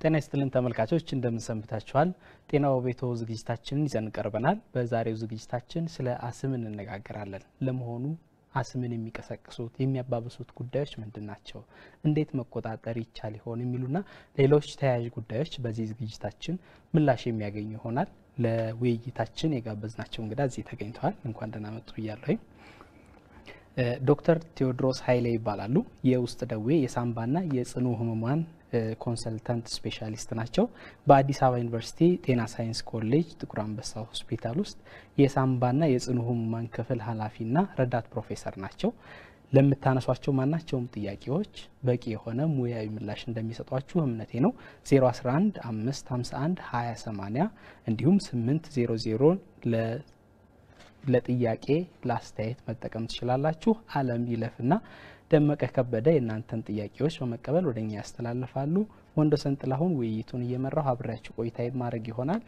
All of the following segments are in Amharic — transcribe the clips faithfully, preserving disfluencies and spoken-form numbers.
ጤና ይስጥልን ተመልካቾች እንደምን ሰንብታችኋል? ጤናው ቤቶ ዝግጅታችንን ይዘን ቀርበናል። በዛሬው ዝግጅታችን ስለ አስም እንነጋገራለን። ለመሆኑ አስምን የሚቀሰቅሱት የሚያባብሱት ጉዳዮች ምንድናቸው? እንዴት መቆጣጠር ይቻል ይሆን የሚሉና ሌሎች ተያያዥ ጉዳዮች በዚህ ዝግጅታችን ምላሽ የሚያገኙ ይሆናል። ለውይይታችን የጋበዝናቸው እንግዳ እዚህ ተገኝተዋል። እንኳን ደህና መጡ ይያለሁ። ዶክተር ቴዎድሮስ ኃይሌ ይባላሉ። የውስጥ ደዌ የሳምባና የጽኑ ህሙማን ኮንሰልታንት ስፔሻሊስት ናቸው። በአዲስ አበባ ዩኒቨርሲቲ ጤና ሳይንስ ኮሌጅ ጥቁር አንበሳ ሆስፒታል ውስጥ የሳምባና የጽኑ ህሙማን ክፍል ኃላፊና ረዳት ፕሮፌሰር ናቸው። ለምታነሷቸው ማናቸውም ጥያቄዎች በቂ የሆነ ሙያዊ ምላሽ እንደሚሰጧችሁ እምነቴ ነው። ዜሮ አስራ አንድ አምስት ሃምሳ አንድ ሃያ ሰማንያ እንዲሁም ስምንት ዜሮ ዜሮ ለ ለጥያቄ ለአስተያየት መጠቀም ትችላላችሁ። አለም ይለፍና ደመቀ ከበደ የናንተን ጥያቄዎች በመቀበል ወደኛ ያስተላልፋሉ። ወንዶሰን ጥላሁን ውይይቱን እየመራው አብራችሁ ቆይታ ማድረግ ይሆናል።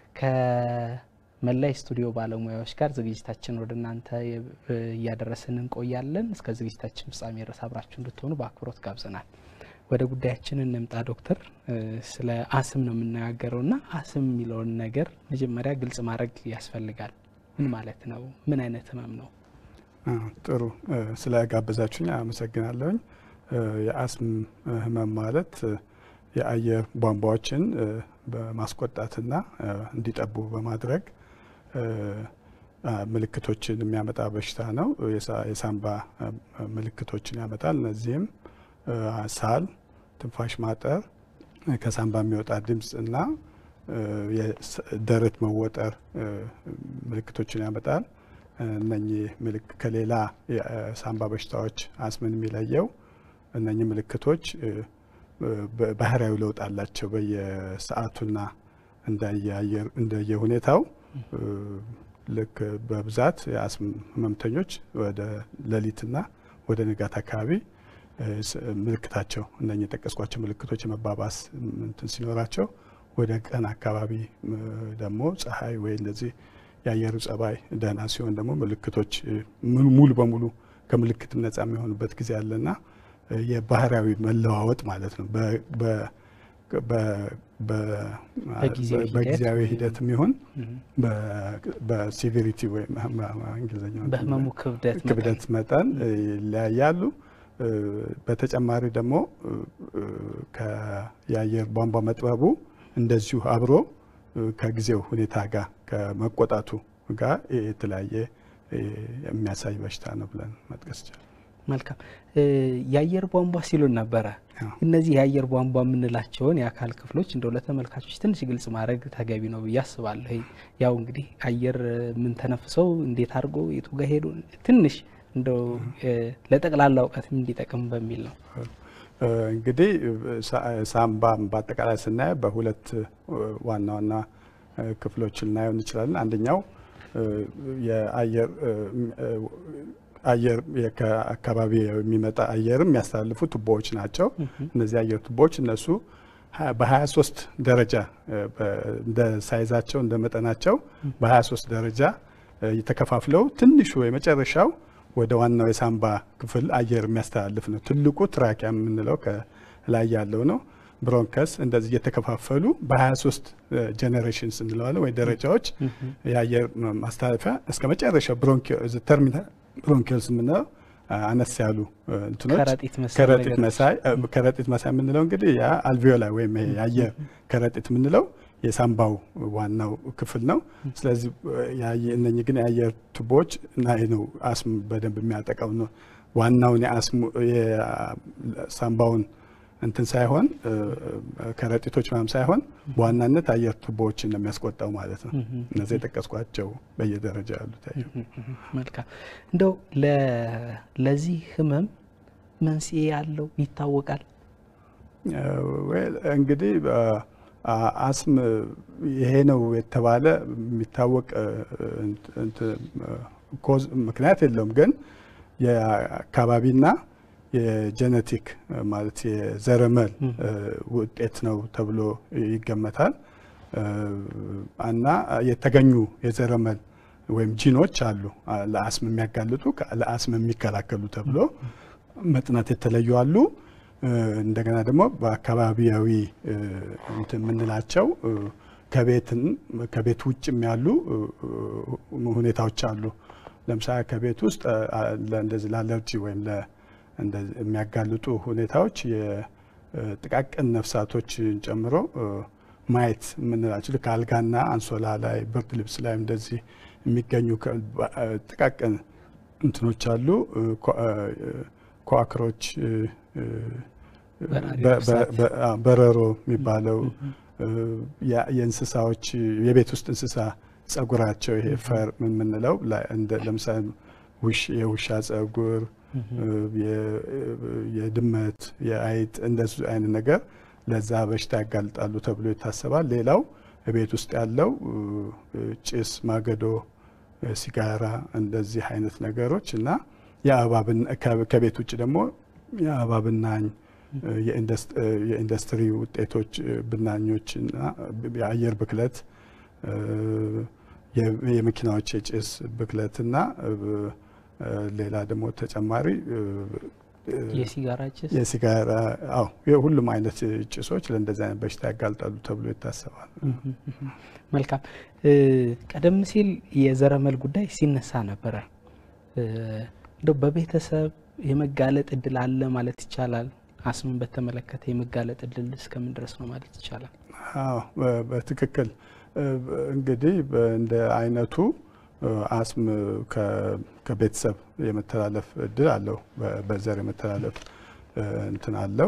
ከመላይ ስቱዲዮ ባለሙያዎች ጋር ዝግጅታችን ወደናንተ ያደረሰን እንቆያለን። እስከ ዝግጅታችን ፍጻሜ ድረስ አብራችሁ እንድትሆኑ በአክብሮት ጋብዘናል። ወደ ጉዳያችን እንምጣ ዶክተር። ስለ አስም ነው የምንነጋገረውና አስም የሚለውን ነገር መጀመሪያ ግልጽ ማድረግ ያስፈልጋል። ምን ማለት ነው? ምን አይነት ህመም ነው? ጥሩ ስለ ጋበዛችሁኝ አመሰግናለሁኝ። የአስም ህመም ማለት የአየር ቧንቧዎችን በማስቆጣትና እንዲጠቡ በማድረግ ምልክቶችን የሚያመጣ በሽታ ነው። የሳምባ ምልክቶችን ያመጣል። እነዚህም ሳል፣ ትንፋሽ ማጠር፣ ከሳምባ የሚወጣ ድምጽ እና የደረት መወጠር ምልክቶችን ያመጣል። እነኚህ ምልክት ከሌላ የሳምባ በሽታዎች አስምን የሚለየው እነኚህ ምልክቶች ባህሪያዊ ለውጥ አላቸው። በየሰዓቱና እንደየአየር እንደየሁኔታው ልክ በብዛት የአስም ህመምተኞች ወደ ሌሊትና ወደ ንጋት አካባቢ ምልክታቸው እነኚህ የጠቀስኳቸው ምልክቶች የመባባስ እንትን ሲኖራቸው ወደ ቀን አካባቢ ደግሞ ፀሐይ ወይ እንደዚህ የአየሩ ጸባይ ደህና ሲሆን ደግሞ ምልክቶች ሙሉ በሙሉ ከምልክት ነፃ የሚሆኑበት ጊዜ አለና የባህሪያዊ መለዋወጥ ማለት ነው። በ በ በጊዜያዊ ሂደት የሚሆን በሲቪሪቲ ወይ እንግሊዘኛው በህመሙ ክብደት ክብደት መጠን ይለያያሉ። በተጨማሪ ደግሞ ከየአየር ቧንቧ መጥበቡ እንደዚሁ አብሮ ከጊዜው ሁኔታ ጋር ከመቆጣቱ ጋር የተለያየ የሚያሳይ በሽታ ነው ብለን መጥቀስ ይቻላል። መልካም። የአየር ቧንቧ ሲሉን ነበረ። እነዚህ የአየር ቧንቧ የምንላቸውን የአካል ክፍሎች እንደው ለተመልካቾች ትንሽ ግልጽ ማድረግ ተገቢ ነው ብዬ አስባለሁ። ያው እንግዲህ አየር ምን ተነፍሰው እንዴት አድርጎ የቱ ጋር ሄዱ ትንሽ እንደው ለጠቅላላ እውቀት እንዲጠቅም በሚል ነው። እንግዲህ ሳምባ በአጠቃላይ ስናየው በሁለት ዋና ዋና ክፍሎች ልናየው እንችላለን። አንደኛው የአየር አየር ከአካባቢ የሚመጣ አየርም የሚያስተላልፉ ቱቦዎች ናቸው። እነዚህ አየር ቱቦዎች እነሱ በ23 ደረጃ እንደ ሳይዛቸው እንደ መጠናቸው በ23 ደረጃ የተከፋፍለው ትንሹ የመጨረሻው ወደ ዋናው የሳምባ ክፍል አየር የሚያስተላልፍ ነው። ትልቁ ትራኪያ የምንለው ከላይ ያለው ነው። ብሮንከስ እንደዚህ የተከፋፈሉ በ23 ጀነሬሽንስ እንለዋለን ወይ ደረጃዎች የአየር ማስተላለፊያ እስከ መጨረሻው ብሮንኪዮል ተርሚናል ብሮንኪዮልስ የምንለው አነስ ያሉ እንትኖች ከረጢት መሳይ ከረጢት መሳይ የምንለው እንግዲህ ያ አልቪዮላ ወይም የአየር ከረጢት የምንለው የሳምባው ዋናው ክፍል ነው። ስለዚህ እነኚህ ግን የአየር ቱቦዎች እና ነው አስም በደንብ የሚያጠቃው ነው። ዋናው የአስም የሳምባውን እንትን ሳይሆን ከረጢቶች ማም ሳይሆን በዋናነት አየር ቱቦዎችን ነው የሚያስቆጣው ማለት ነው። እነዚህ የጠቀስኳቸው በየደረጃ ያሉት አየር። መልካም። እንደው ለዚህ ህመም መንስኤ ያለው ይታወቃል? ወይ እንግዲህ አስም ይሄ ነው የተባለ የሚታወቅ ኮዝ ምክንያት የለውም። ግን የአካባቢና የጄኔቲክ ማለት የዘረመል ውጤት ነው ተብሎ ይገመታል። እና የተገኙ የዘረመል ወይም ጂኖች አሉ ለአስም የሚያጋልጡ ለአስም የሚከላከሉ ተብሎ መጥናት የተለዩ አሉ። እንደገና ደግሞ በአካባቢያዊ እንትን የምንላቸው ከቤትን ከቤት ውጭም ያሉ ሁኔታዎች አሉ። ለምሳሌ ከቤት ውስጥ ለእንደዚህ ለአለርጂ ወይም ለእንደዚህ የሚያጋልጡ ሁኔታዎች የጥቃቅን ነፍሳቶችን ጨምሮ ማየት የምንላቸው ከአልጋና አንሶላ ላይ ብርድ ልብስ ላይ እንደዚህ የሚገኙ ጥቃቅን እንትኖች አሉ። ኳክሮች፣ በረሮ የሚባለው የእንስሳዎች የቤት ውስጥ እንስሳ ጸጉራቸው ይሄ ፈር ምን ምንለው ለምሳሌ ውሽ የውሻ ጸጉር፣ የድመት፣ የአይጥ እንደዚህ አይነት ነገር ለዛ በሽታ ያጋልጣሉ ተብሎ ይታሰባል። ሌላው ቤት ውስጥ ያለው ጭስ፣ ማገዶ፣ ሲጋራ እንደዚህ አይነት ነገሮች እና የአበባብን ከቤት ውጭ ደግሞ የአበባ ብናኝ፣ የኢንዱስትሪ ውጤቶች ብናኞች እና የአየር ብክለት፣ የመኪናዎች የጭስ ብክለት እና ሌላ ደግሞ ተጨማሪ የሲጋራ ጭስ የሲጋራ አዎ የሁሉም አይነት ጭሶች ለእንደዚህ አይነት በሽታ ያጋልጣሉ ተብሎ ይታሰባል። መልካም። ቀደም ሲል የዘረመል ጉዳይ ሲነሳ ነበረ። እንደው በቤተሰብ የመጋለጥ እድል አለ ማለት ይቻላል? አስምን በተመለከተ የመጋለጥ እድል እስከምን ድረስ ነው ማለት ይቻላል? አዎ በትክክል እንግዲህ እንደ አይነቱ አስም ከቤተሰብ የመተላለፍ እድል አለው። በዘር የመተላለፍ እንትን አለው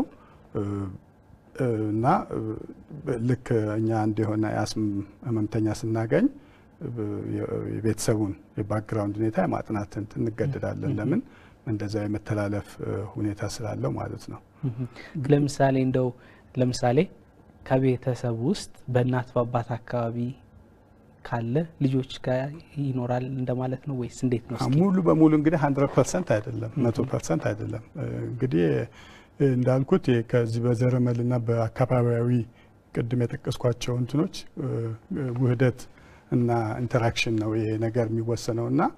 እና ልክ እኛ አንድ የሆነ የአስም ህመምተኛ ስናገኝ የቤተሰቡን የባክግራውንድ ሁኔታ የማጥናት እንገደዳለን። ለምን እንደዛ የመተላለፍ ሁኔታ ስላለው ማለት ነው። ለምሳሌ እንደው ለምሳሌ ከቤተሰብ ውስጥ በእናት በአባት አካባቢ ካለ ልጆች ጋር ይኖራል እንደማለት ነው ወይስ እንዴት ነው? ሙሉ በሙሉ እንግዲህ መቶ ፐርሰንት አይደለም፣ መቶ ፐርሰንት አይደለም። እንግዲህ እንዳልኩት ከዚህ በዘረመልና በአካባቢያዊ ቅድም የጠቀስኳቸው እንትኖች ውህደት እና ኢንተራክሽን ነው ይሄ ነገር የሚወሰነው እና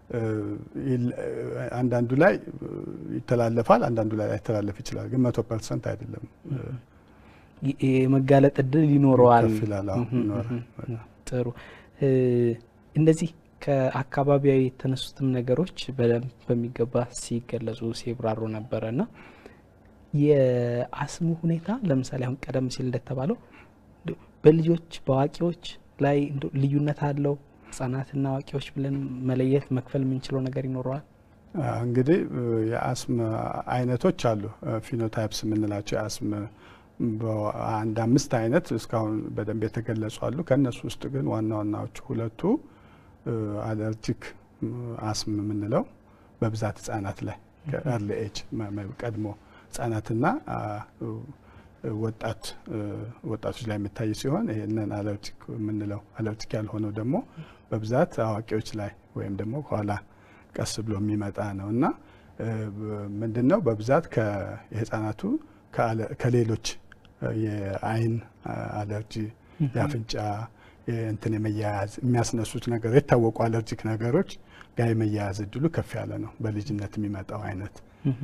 አንዳንዱ ላይ ይተላለፋል፣ አንዳንዱ ላይ አይተላለፍ ይችላል። ግን መቶ ፐርሰንት አይደለም። የመጋለጥ እድል ይኖረዋል። ጥሩ። እንደዚህ ከአካባቢያዊ የተነሱትም ነገሮች በደንብ በሚገባ ሲገለጹ ሲብራሩ ነበረና የአስሙ ሁኔታ ለምሳሌ አሁን ቀደም ሲል እንደተባለው በልጆች በአዋቂዎች ላይ ልዩነት አለው? ህጻናትና አዋቂዎች ብለን መለየት መክፈል የምንችለው ነገር ይኖረዋል? እንግዲህ የአስም አይነቶች አሉ፣ ፊኖታይፕስ የምንላቸው የአስም አንድ አምስት አይነት እስካሁን በደንብ የተገለጹ አሉ። ከነሱ ውስጥ ግን ዋና ዋናዎቹ ሁለቱ አለርጂክ አስም የምንለው በብዛት ህጻናት ላይ ከኤርሊ ኤጅ ቀድሞ ህጻናትና ወጣት ወጣቶች ላይ የሚታይ ሲሆን ይሄንን አለርጂክ የምንለው አለርጂክ ያልሆነው ደግሞ በብዛት አዋቂዎች ላይ ወይም ደግሞ ኋላ ቀስ ብሎ የሚመጣ ነው እና ምንድነው በብዛት ከህፃናቱ ከሌሎች የአይን አለርጂ፣ የአፍንጫ እንትን የመያያዝ የሚያስነሱት ነገር የታወቁ አለርጂክ ነገሮች ጋር የመያያዝ እድሉ ከፍ ያለ ነው በልጅነት የሚመጣው አይነት።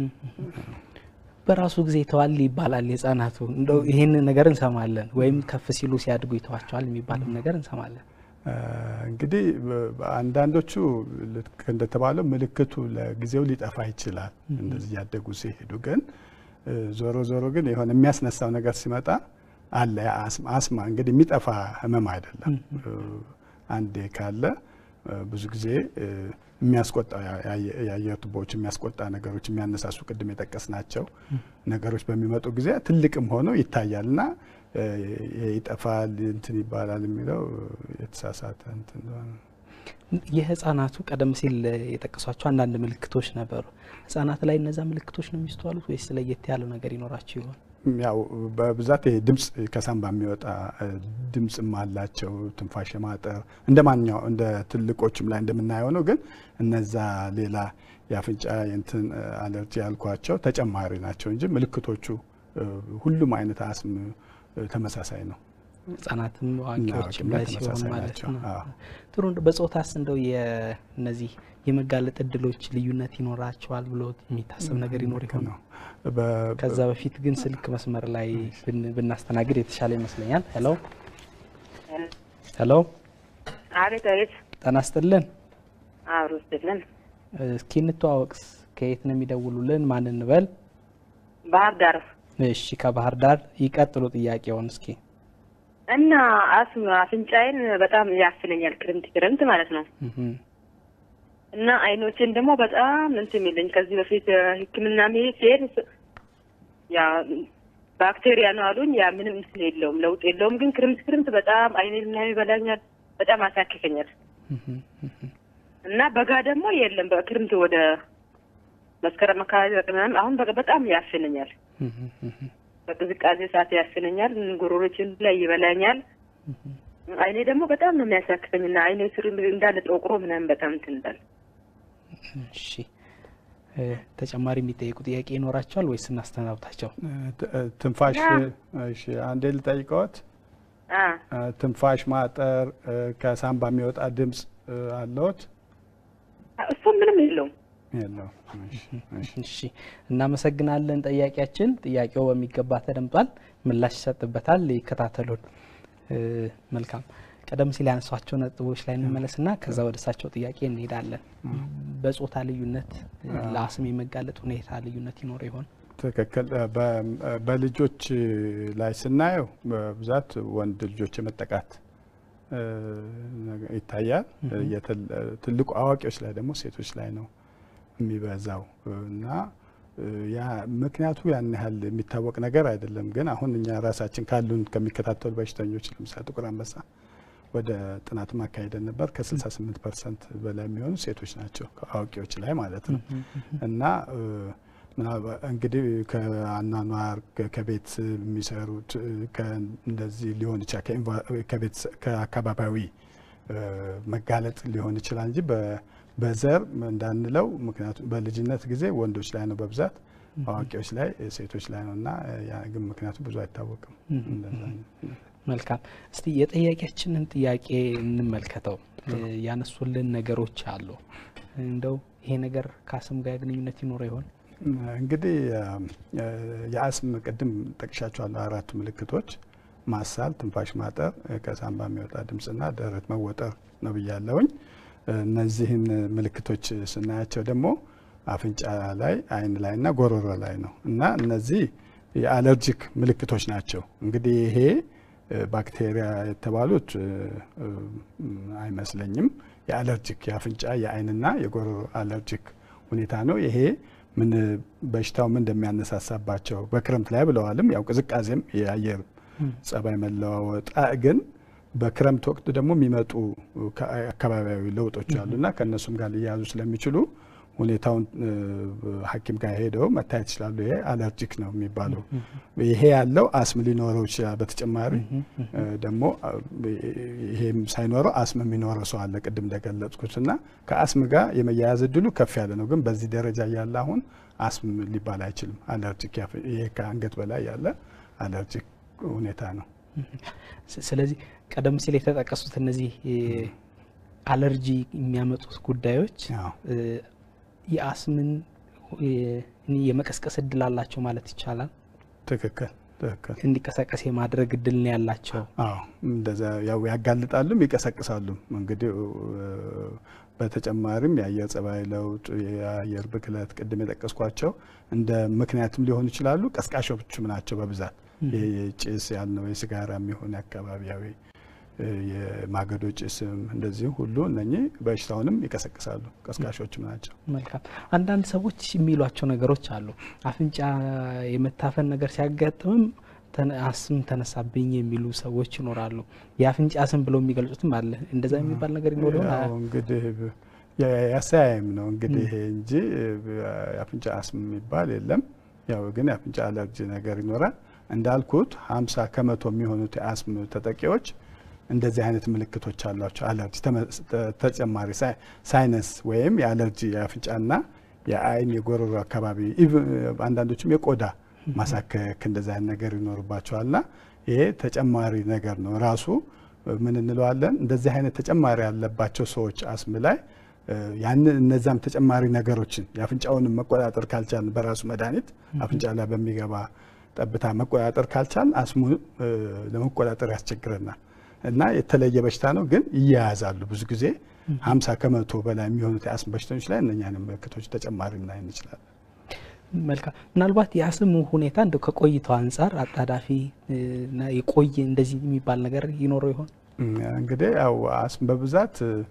በራሱ ጊዜ ተዋል ይባላል የህፃናቱ። እንደው ይሄን ነገር እንሰማለን ወይም ከፍ ሲሉ ሲያድጉ ይተዋቸዋል የሚባልም ነገር እንሰማለን። እንግዲህ አንዳንዶቹ ልክ እንደተባለው ምልክቱ ለጊዜው ሊጠፋ ይችላል እንደዚህ ያደጉ ሲሄዱ። ግን ዞሮ ዞሮ ግን የሆነ የሚያስነሳው ነገር ሲመጣ አለ። አስማ እንግዲህ የሚጠፋ ህመም አይደለም። አንዴ ካለ ብዙ ጊዜ የሚያስቆጣ የአየር ቱቦዎች የሚያስቆጣ ነገሮች የሚያነሳሱ ቅድም የጠቀስናቸው ነገሮች በሚመጡ ጊዜ ትልቅም ሆኖ ይታያልና ይጠፋል እንትን ይባላል የሚለው የተሳሳተ እንትን ነው። የህፃናቱ ቀደም ሲል የጠቀሷቸው አንዳንድ ምልክቶች ነበሩ። ህፃናት ላይ እነዛ ምልክቶች ነው የሚስተዋሉት ወይስ ለየት ያለ ነገር ይኖራቸው ይሆን? ያው በብዛት ይሄ ድምጽ ከሳምባ የሚወጣ ድምጽም አላቸው፣ ትንፋሽ ማጠር እንደማንኛው እንደ ትልቆችም ላይ እንደምናየው ነው። ግን እነዛ ሌላ የአፍንጫ እንትን አለርጂ ያልኳቸው ተጨማሪ ናቸው እንጂ ምልክቶቹ ሁሉም አይነት አስም ተመሳሳይ ነው። ህጻናትም አዋቂዎችም ላይ ሲሆን ማለት ነው። ጥሩ በጾታስ እንደው የነዚህ የመጋለጥ እድሎች ልዩነት ይኖራቸዋል ብሎ የሚታሰብ ነገር ይኖር ይሆን? ከዛ በፊት ግን ስልክ መስመር ላይ ብናስተናግድ የተሻለ ይመስለኛል። ሄሎ ሄሎ አቤት አቤት ጤና ይስጥልን። አብሮ ይስጥልን። እስኪ እንተዋወቅስ ከየት ነው የሚደውሉልን? ማን እንበል? ባህር ዳር። እሺ ከባህር ዳር ይቀጥሉ ጥያቄውን እስኪ። እና አስም አፍንጫዬን በጣም ያፍነኛል ክረምት ክረምት ማለት ነው። እና አይኖቼን ደግሞ በጣም እንትን የሚለኝ ከዚህ በፊት ሕክምና መሄድ ሲሄድ ያ ባክቴሪያ ነው አሉኝ። ያ ምንም እንትን የለውም ለውጥ የለውም። ግን ክረምት ክረምት በጣም አይኔን ላይ ይበላኛል፣ በጣም አሳክከኛል። እና በጋ ደግሞ የለም በክረምት ወደ መስከረም አካባቢ በቀናም አሁን በጣም ያፍነኛል። በቅዝቃዜ ሰዓት ያፍነኛል፣ ጉሮሮችን ላይ ይበላኛል። አይኔ ደግሞ በጣም ነው የሚያሳክከኝና አይኔ ስር እንዳለ ጠቁሮ ምናምን በጣም እንትን እንዳለ። እሺ ተጨማሪ የሚጠይቁ ጥያቄ ይኖራቸዋል ወይስ እናስተናብታቸው? ትንፋሽ እሺ አንዴ ልጠይቀዎት። አ ትንፋሽ ማጠር ከሳምባ የሚወጣ ድምጽ አለዎት? እሱ ምንም የለውም። የለው። እሺ እናመሰግናለን። ጥያቄያችን ጥያቄው በሚገባ ተደምጧል፣ ምላሽ ይሰጥበታል። ይከታተሉን። መልካም ቀደም ሲል ያነሷቸው ነጥቦች ላይ እንመለስና ከዛ ወደ እሳቸው ጥያቄ እንሄዳለን። በጾታ ልዩነት ለአስም የመጋለጥ ሁኔታ ልዩነት ይኖር ይሆን? ትክክል። በልጆች ላይ ስናየው በብዛት ወንድ ልጆች የመጠቃት ይታያል። ትልቁ አዋቂዎች ላይ ደግሞ ሴቶች ላይ ነው የሚበዛው እና ያ ምክንያቱ ያን ያህል የሚታወቅ ነገር አይደለም። ግን አሁን እኛ ራሳችን ካሉን ከሚከታተሉ በሽተኞች ለምሳሌ ጥቁር አንበሳ ወደ ጥናት ማካሄደን ነበር። ከ68 ፐርሰንት በላይ የሚሆኑ ሴቶች ናቸው አዋቂዎች ላይ ማለት ነው። እና እንግዲህ ከአኗኗር ከቤት የሚሰሩት እንደዚህ ሊሆን ይችላል፣ ከቤት ከአካባቢያዊ መጋለጥ ሊሆን ይችላል እንጂ በዘር እንዳንለው። ምክንያቱም በልጅነት ጊዜ ወንዶች ላይ ነው በብዛት፣ አዋቂዎች ላይ ሴቶች ላይ ነውና ያ ግን ምክንያቱ ብዙ አይታወቅም። መልካም እስቲ የጥያቄያችንን ጥያቄ እንመልከተው። ያነሱልን ነገሮች አሉ። እንደው ይሄ ነገር ከአስም ጋር ግንኙነት ይኖር ይሆን? እንግዲህ የአስም ቅድም ጠቅሻቸዋለሁ አራቱ ምልክቶች ማሳል፣ ትንፋሽ ማጠር፣ ከሳምባ የሚወጣ ድምጽና ደረት መወጠር ነው ብያለሁኝ። እነዚህን ምልክቶች ስናያቸው ደግሞ አፍንጫ ላይ፣ አይን ላይና ጎሮሮ ላይ ነው እና እነዚህ የአለርጂክ ምልክቶች ናቸው። እንግዲህ ይሄ ባክቴሪያ የተባሉት አይመስለኝም። የአለርጂክ የአፍንጫ የአይንና የጎሮሮ አለርጂክ ሁኔታ ነው። ይሄ ምን በሽታው ምን እንደሚያነሳሳባቸው በክረምት ላይ ብለዋልም። ያው ቅዝቃዜም የአየር ጸባይ መለዋወጥ ግን በክረምት ወቅት ደግሞ የሚመጡ አካባቢያዊ ለውጦች አሉና ከነሱም ጋር ሊያዙ ስለሚችሉ ሁኔታውን ሐኪም ጋር ሄደው መታየት ይችላሉ። ይሄ አለርጂክ ነው የሚባለው። ይሄ ያለው አስም ሊኖረው ይችላል። በተጨማሪ ደግሞ ይሄም ሳይኖረው አስም የሚኖረው ሰው አለ ቅድም እንደገለጽኩትና ከአስም ጋር የመያያዝ እድሉ ከፍ ያለ ነው። ግን በዚህ ደረጃ ያለ አሁን አስም ሊባል አይችልም። አለርጂክ ይሄ ከአንገት በላይ ያለ አለርጂክ ሁኔታ ነው። ስለዚህ ቀደም ሲል የተጠቀሱት እነዚህ አለርጂ የሚያመጡት ጉዳዮች የአስምን የመቀስቀስ እድል አላቸው ማለት ይቻላል። ትክክል ትክክል። እንዲቀሰቀስ የማድረግ እድል ነው ያላቸው። አዎ እንደዛ ያው ያጋልጣሉም ይቀሰቅሳሉም። እንግዲህ በተጨማሪም የአየር ጸባይ ለውጥ፣ የአየር ብክለት ቅድም የጠቀስኳቸው እንደ ምክንያትም ሊሆኑ ይችላሉ። ቀስቃሾችም ናቸው በብዛት የጭስ ያልነው የሲጋራ የሚሆን አካባቢያዊ የማገዶ ጭስም እንደዚህ ሁሉ እነኚህ በሽታውንም ይቀሰቅሳሉ፣ ቀስቃሾችም ናቸው። መልካም። አንዳንድ ሰዎች የሚሏቸው ነገሮች አሉ። አፍንጫ የመታፈን ነገር ሲያጋጥምም አስም ተነሳብኝ የሚሉ ሰዎች ይኖራሉ። የአፍንጫ አስም ብለው የሚገልጹትም አለ። እንደዛ የሚባል ነገር ይኖር ይሆናል? እንግዲህ ያሳያይም ነው እንግዲህ ይሄ እንጂ የአፍንጫ አስም የሚባል የለም። ያው ግን የአፍንጫ አለርጂ ነገር ይኖራል። እንዳልኩት ሀምሳ ከመቶ የሚሆኑት የአስም ተጠቂዎች እንደዚህ አይነት ምልክቶች አሏቸው። አለርጂ ተጨማሪ ሳይነስ ወይም የአለርጂ የአፍንጫና የአይን የጎሮሮ አካባቢ አንዳንዶችም የቆዳ ማሳከክ እንደዚህ አይነት ነገር ይኖርባቸዋልና ይሄ ተጨማሪ ነገር ነው። ራሱ ምን እንለዋለን እንደዚህ አይነት ተጨማሪ ያለባቸው ሰዎች አስም ላይ ያን እነዛም ተጨማሪ ነገሮችን የአፍንጫውን መቆጣጠር ካልቻልን በራሱ መድኃኒት አፍንጫ ላይ በሚገባ ጠብታ መቆጣጠር ካልቻልን አስሙ ለመቆጣጠር ያስቸግረናል እና የተለየ በሽታ ነው። ግን ይያያዛሉ ብዙ ጊዜ ሀምሳ ከመቶ በላይ የሚሆኑት የአስም በሽተኞች ላይ እነኛንም ምልክቶች ተጨማሪ ልናይ እንችላለን። መልካም። ምናልባት የአስም ሁኔታ እንደው ከቆይታው አንፃር አጣዳፊ እና የቆየ እንደዚህ የሚባል ነገር ይኖረው ይሆን? እንግዲህ ያው አስም በብዛት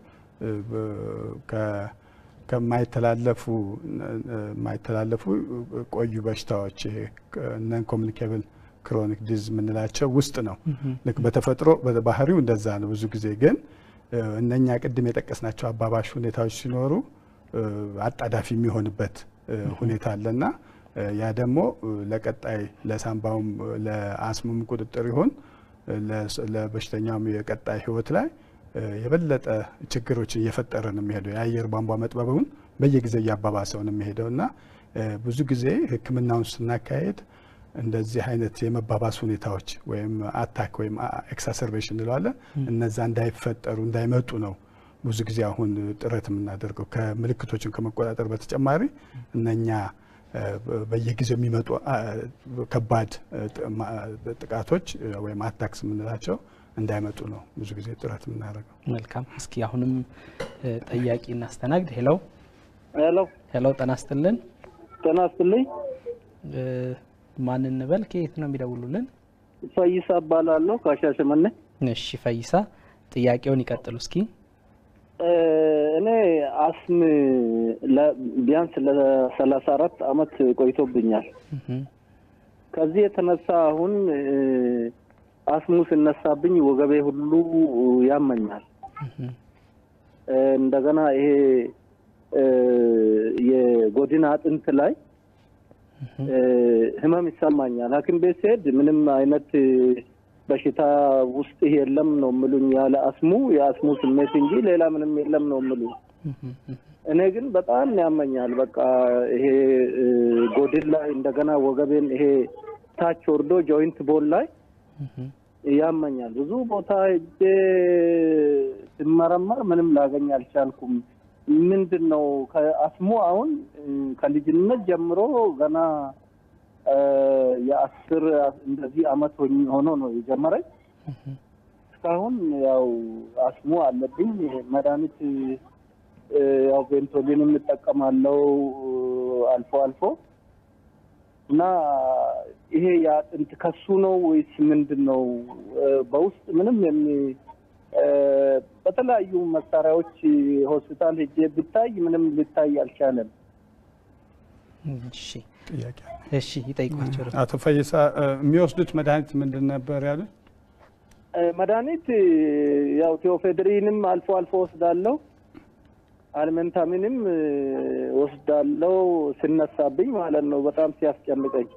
ከማይተላለፉ ማይተላለፉ ቆዩ በሽታዎች ነን ኮሚኒኬብል ክሮኒክ ዲዝ የምንላቸው ውስጥ ነው። ልክ በተፈጥሮ በባህሪው እንደዛ ነው። ብዙ ጊዜ ግን እነኛ ቅድም የጠቀስናቸው አባባሽ ሁኔታዎች ሲኖሩ አጣዳፊ የሚሆንበት ሁኔታ አለና ያ ደግሞ ለቀጣይ ለሳምባውም ለአስሙም ቁጥጥር ይሆን ለበሽተኛውም የቀጣይ ህይወት ላይ የበለጠ ችግሮችን እየፈጠረ ነው የሚሄደው። የአየር ቧንቧ መጥበቡን በየጊዜው እያባባሰው ነው የሚሄደውና ብዙ ጊዜ ሕክምናውን ስናካሄድ እንደዚህ አይነት የመባባስ ሁኔታዎች ወይም አታክ ወይም ኤክሳሰርቤሽን እንለዋለን እነዛ እንዳይፈጠሩ እንዳይመጡ ነው ብዙ ጊዜ አሁን ጥረት የምናደርገው። ከምልክቶችን ከመቆጣጠር በተጨማሪ እነኛ በየጊዜው የሚመጡ ከባድ ጥቃቶች ወይም አታክስ የምንላቸው እንዳይመጡ ነው ብዙ ጊዜ ጥረት የምናደርገው። መልካም። እስኪ አሁንም ጠያቂ እናስተናግድ። ሄሎ ሄሎ ሄሎ፣ ጤና ይስጥልን። ጤና ይስጥልኝ። ማን እንበል? ከየት ነው የሚደውሉልን? ፈይሳ እባላለሁ ከሻሸመኔ። እሺ ፈይሳ፣ ጥያቄውን ይቀጥሉ እስኪ። እኔ አስም ቢያንስ ለሰላሳ አራት አመት ቆይቶብኛል። ከዚህ የተነሳ አሁን አስሙ ሲነሳብኝ ወገቤ ሁሉ ያመኛል። እንደገና ይሄ የጎድን አጥንት ላይ ህመም ይሰማኛል። ሐኪም ቤት ስሄድ ምንም አይነት በሽታ ውስጥ የለም ነው የሚሉኝ። ያለ አስሙ የአስሙ ስሜት እንጂ ሌላ ምንም የለም ነው የሚሉኝ። እኔ ግን በጣም ያመኛል። በቃ ይሄ ጎድን ላይ እንደገና ወገቤን ይሄ ታች ወርዶ ጆይንት ቦል ላይ ያመኛል። ብዙ ቦታ ሄጄ ስመረመር ምንም ላገኝ አልቻልኩም። ምንድነው ከአስሙ አሁን ከልጅነት ጀምሮ ገና የአስር እንደዚህ አመት ሆኖ ነው የጀመረኝ። እስካሁን ያው አስሙ አለብኝ። መድኃኒት ያው ቬንቶሊንም እጠቀማለሁ አልፎ አልፎ እና ይሄ ያጥንት ከሱ ነው ወይስ ምንድነው? በውስጥ ምንም የሚ በተለያዩ መሳሪያዎች ሆስፒታል ሄጄ ብታይ ምንም ሊታይ አልቻለም። እሺ ጥያቄ እሺ ይጠይቋቸው። አቶ ፈይሳ የሚወስዱት መድኃኒት ምንድን ነበር ያሉ? መድኃኒት ያው ቴዎፌድሪንም አልፎ አልፎ ወስዳለሁ፣ አልመንታሚንም ወስዳለሁ ሲነሳብኝ ማለት ነው በጣም ሲያስጨንቀኝ።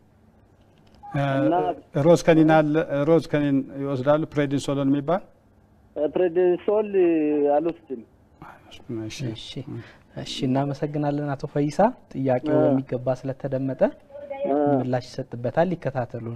ሮዝ ከኒን አለ ሮዝ ከኒን ይወስዳሉ። ፕሬዲሶሎን የሚባል ፕሬዲሶል አልወስድም። እሺ እሺ እሺ፣ እናመሰግናለን አቶ ፈይሳ። ጥያቄው በሚገባ ስለተደመጠ ምላሽ ይሰጥበታል። ይከታተሉን።